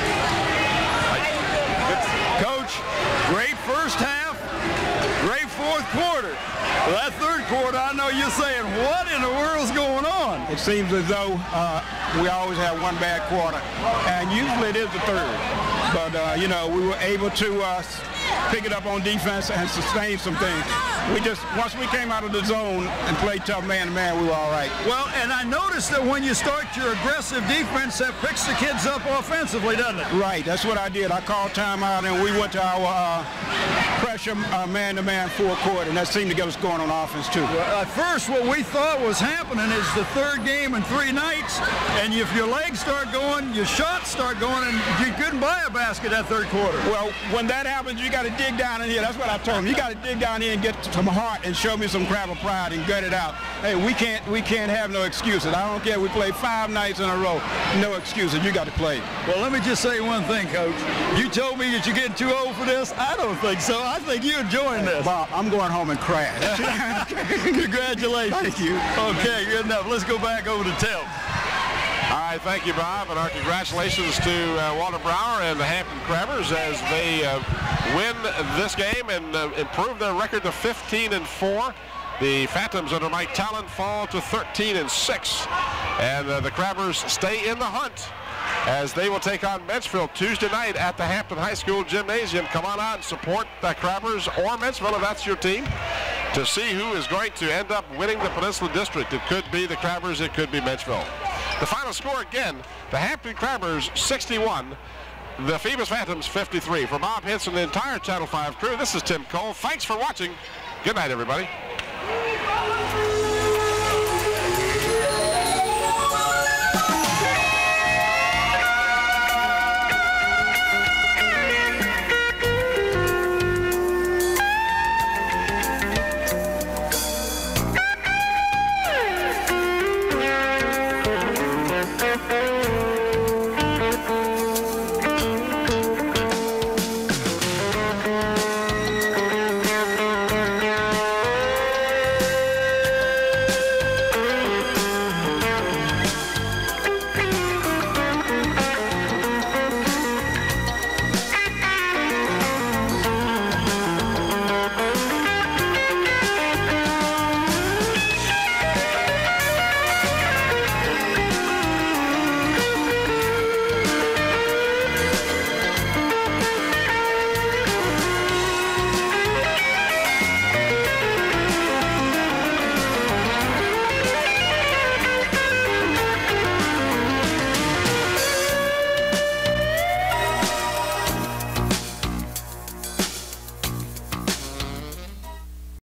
Coach, great first half, great fourth quarter. Well, that third quarter, I know you're saying, what in the world's going on? It seems as though uh, we always have one bad quarter, and usually it is the third. But, uh, you know, we were able to uh, pick it up on defense and sustain some things. We just, once we came out of the zone and played tough man-to-man, we were all right. Well, and I noticed that when you start your aggressive defense, that picks the kids up offensively, doesn't it? Right, that's what I did. I called timeout, and we went to our uh, pressure uh, man-to-man full court, and that seemed to get us going on offense, too. Well, at first, what we thought was happening is the third game in three nights, and if your legs start going, your shots start going, and you couldn't buy a basket that third quarter. Well, when that happens, you got to dig down in here. That's what I told him. You got to dig down here and get some heart and show me some Crabber pride and gut it out. Hey, we can't we can't have no excuses. I don't care. We played five nights in a row. No excuses. You got to play. Well, let me just say one thing, Coach. You told me that you're getting too old for this. I don't think so. I think you're enjoying this. Bob, I'm going home and crash. Congratulations. Thank you. Okay, good enough. Let's go back over to Tim. All right, thank you, Bob, and our congratulations to uh, Walter Brower and the Hampton Crabbers as they uh, win this game and uh, improve their record to fifteen and four. The Phantoms under Mike Talon fall to thirteen and six, and uh, the Crabbers stay in the hunt as they will take on Menchville Tuesday night at the Hampton High School Gymnasium. Come on out and support the Crabbers or Menchville if that's your team, to see who is going to end up winning the Peninsula District. It could be the Crabbers, it could be Menchville. The final score again, the Hampton Crabbers sixty-one, the Phoebus Phantoms fifty-three. For Bob Hitz and the entire Channel five crew, this is Tim Cole. Thanks for watching. Good night, everybody.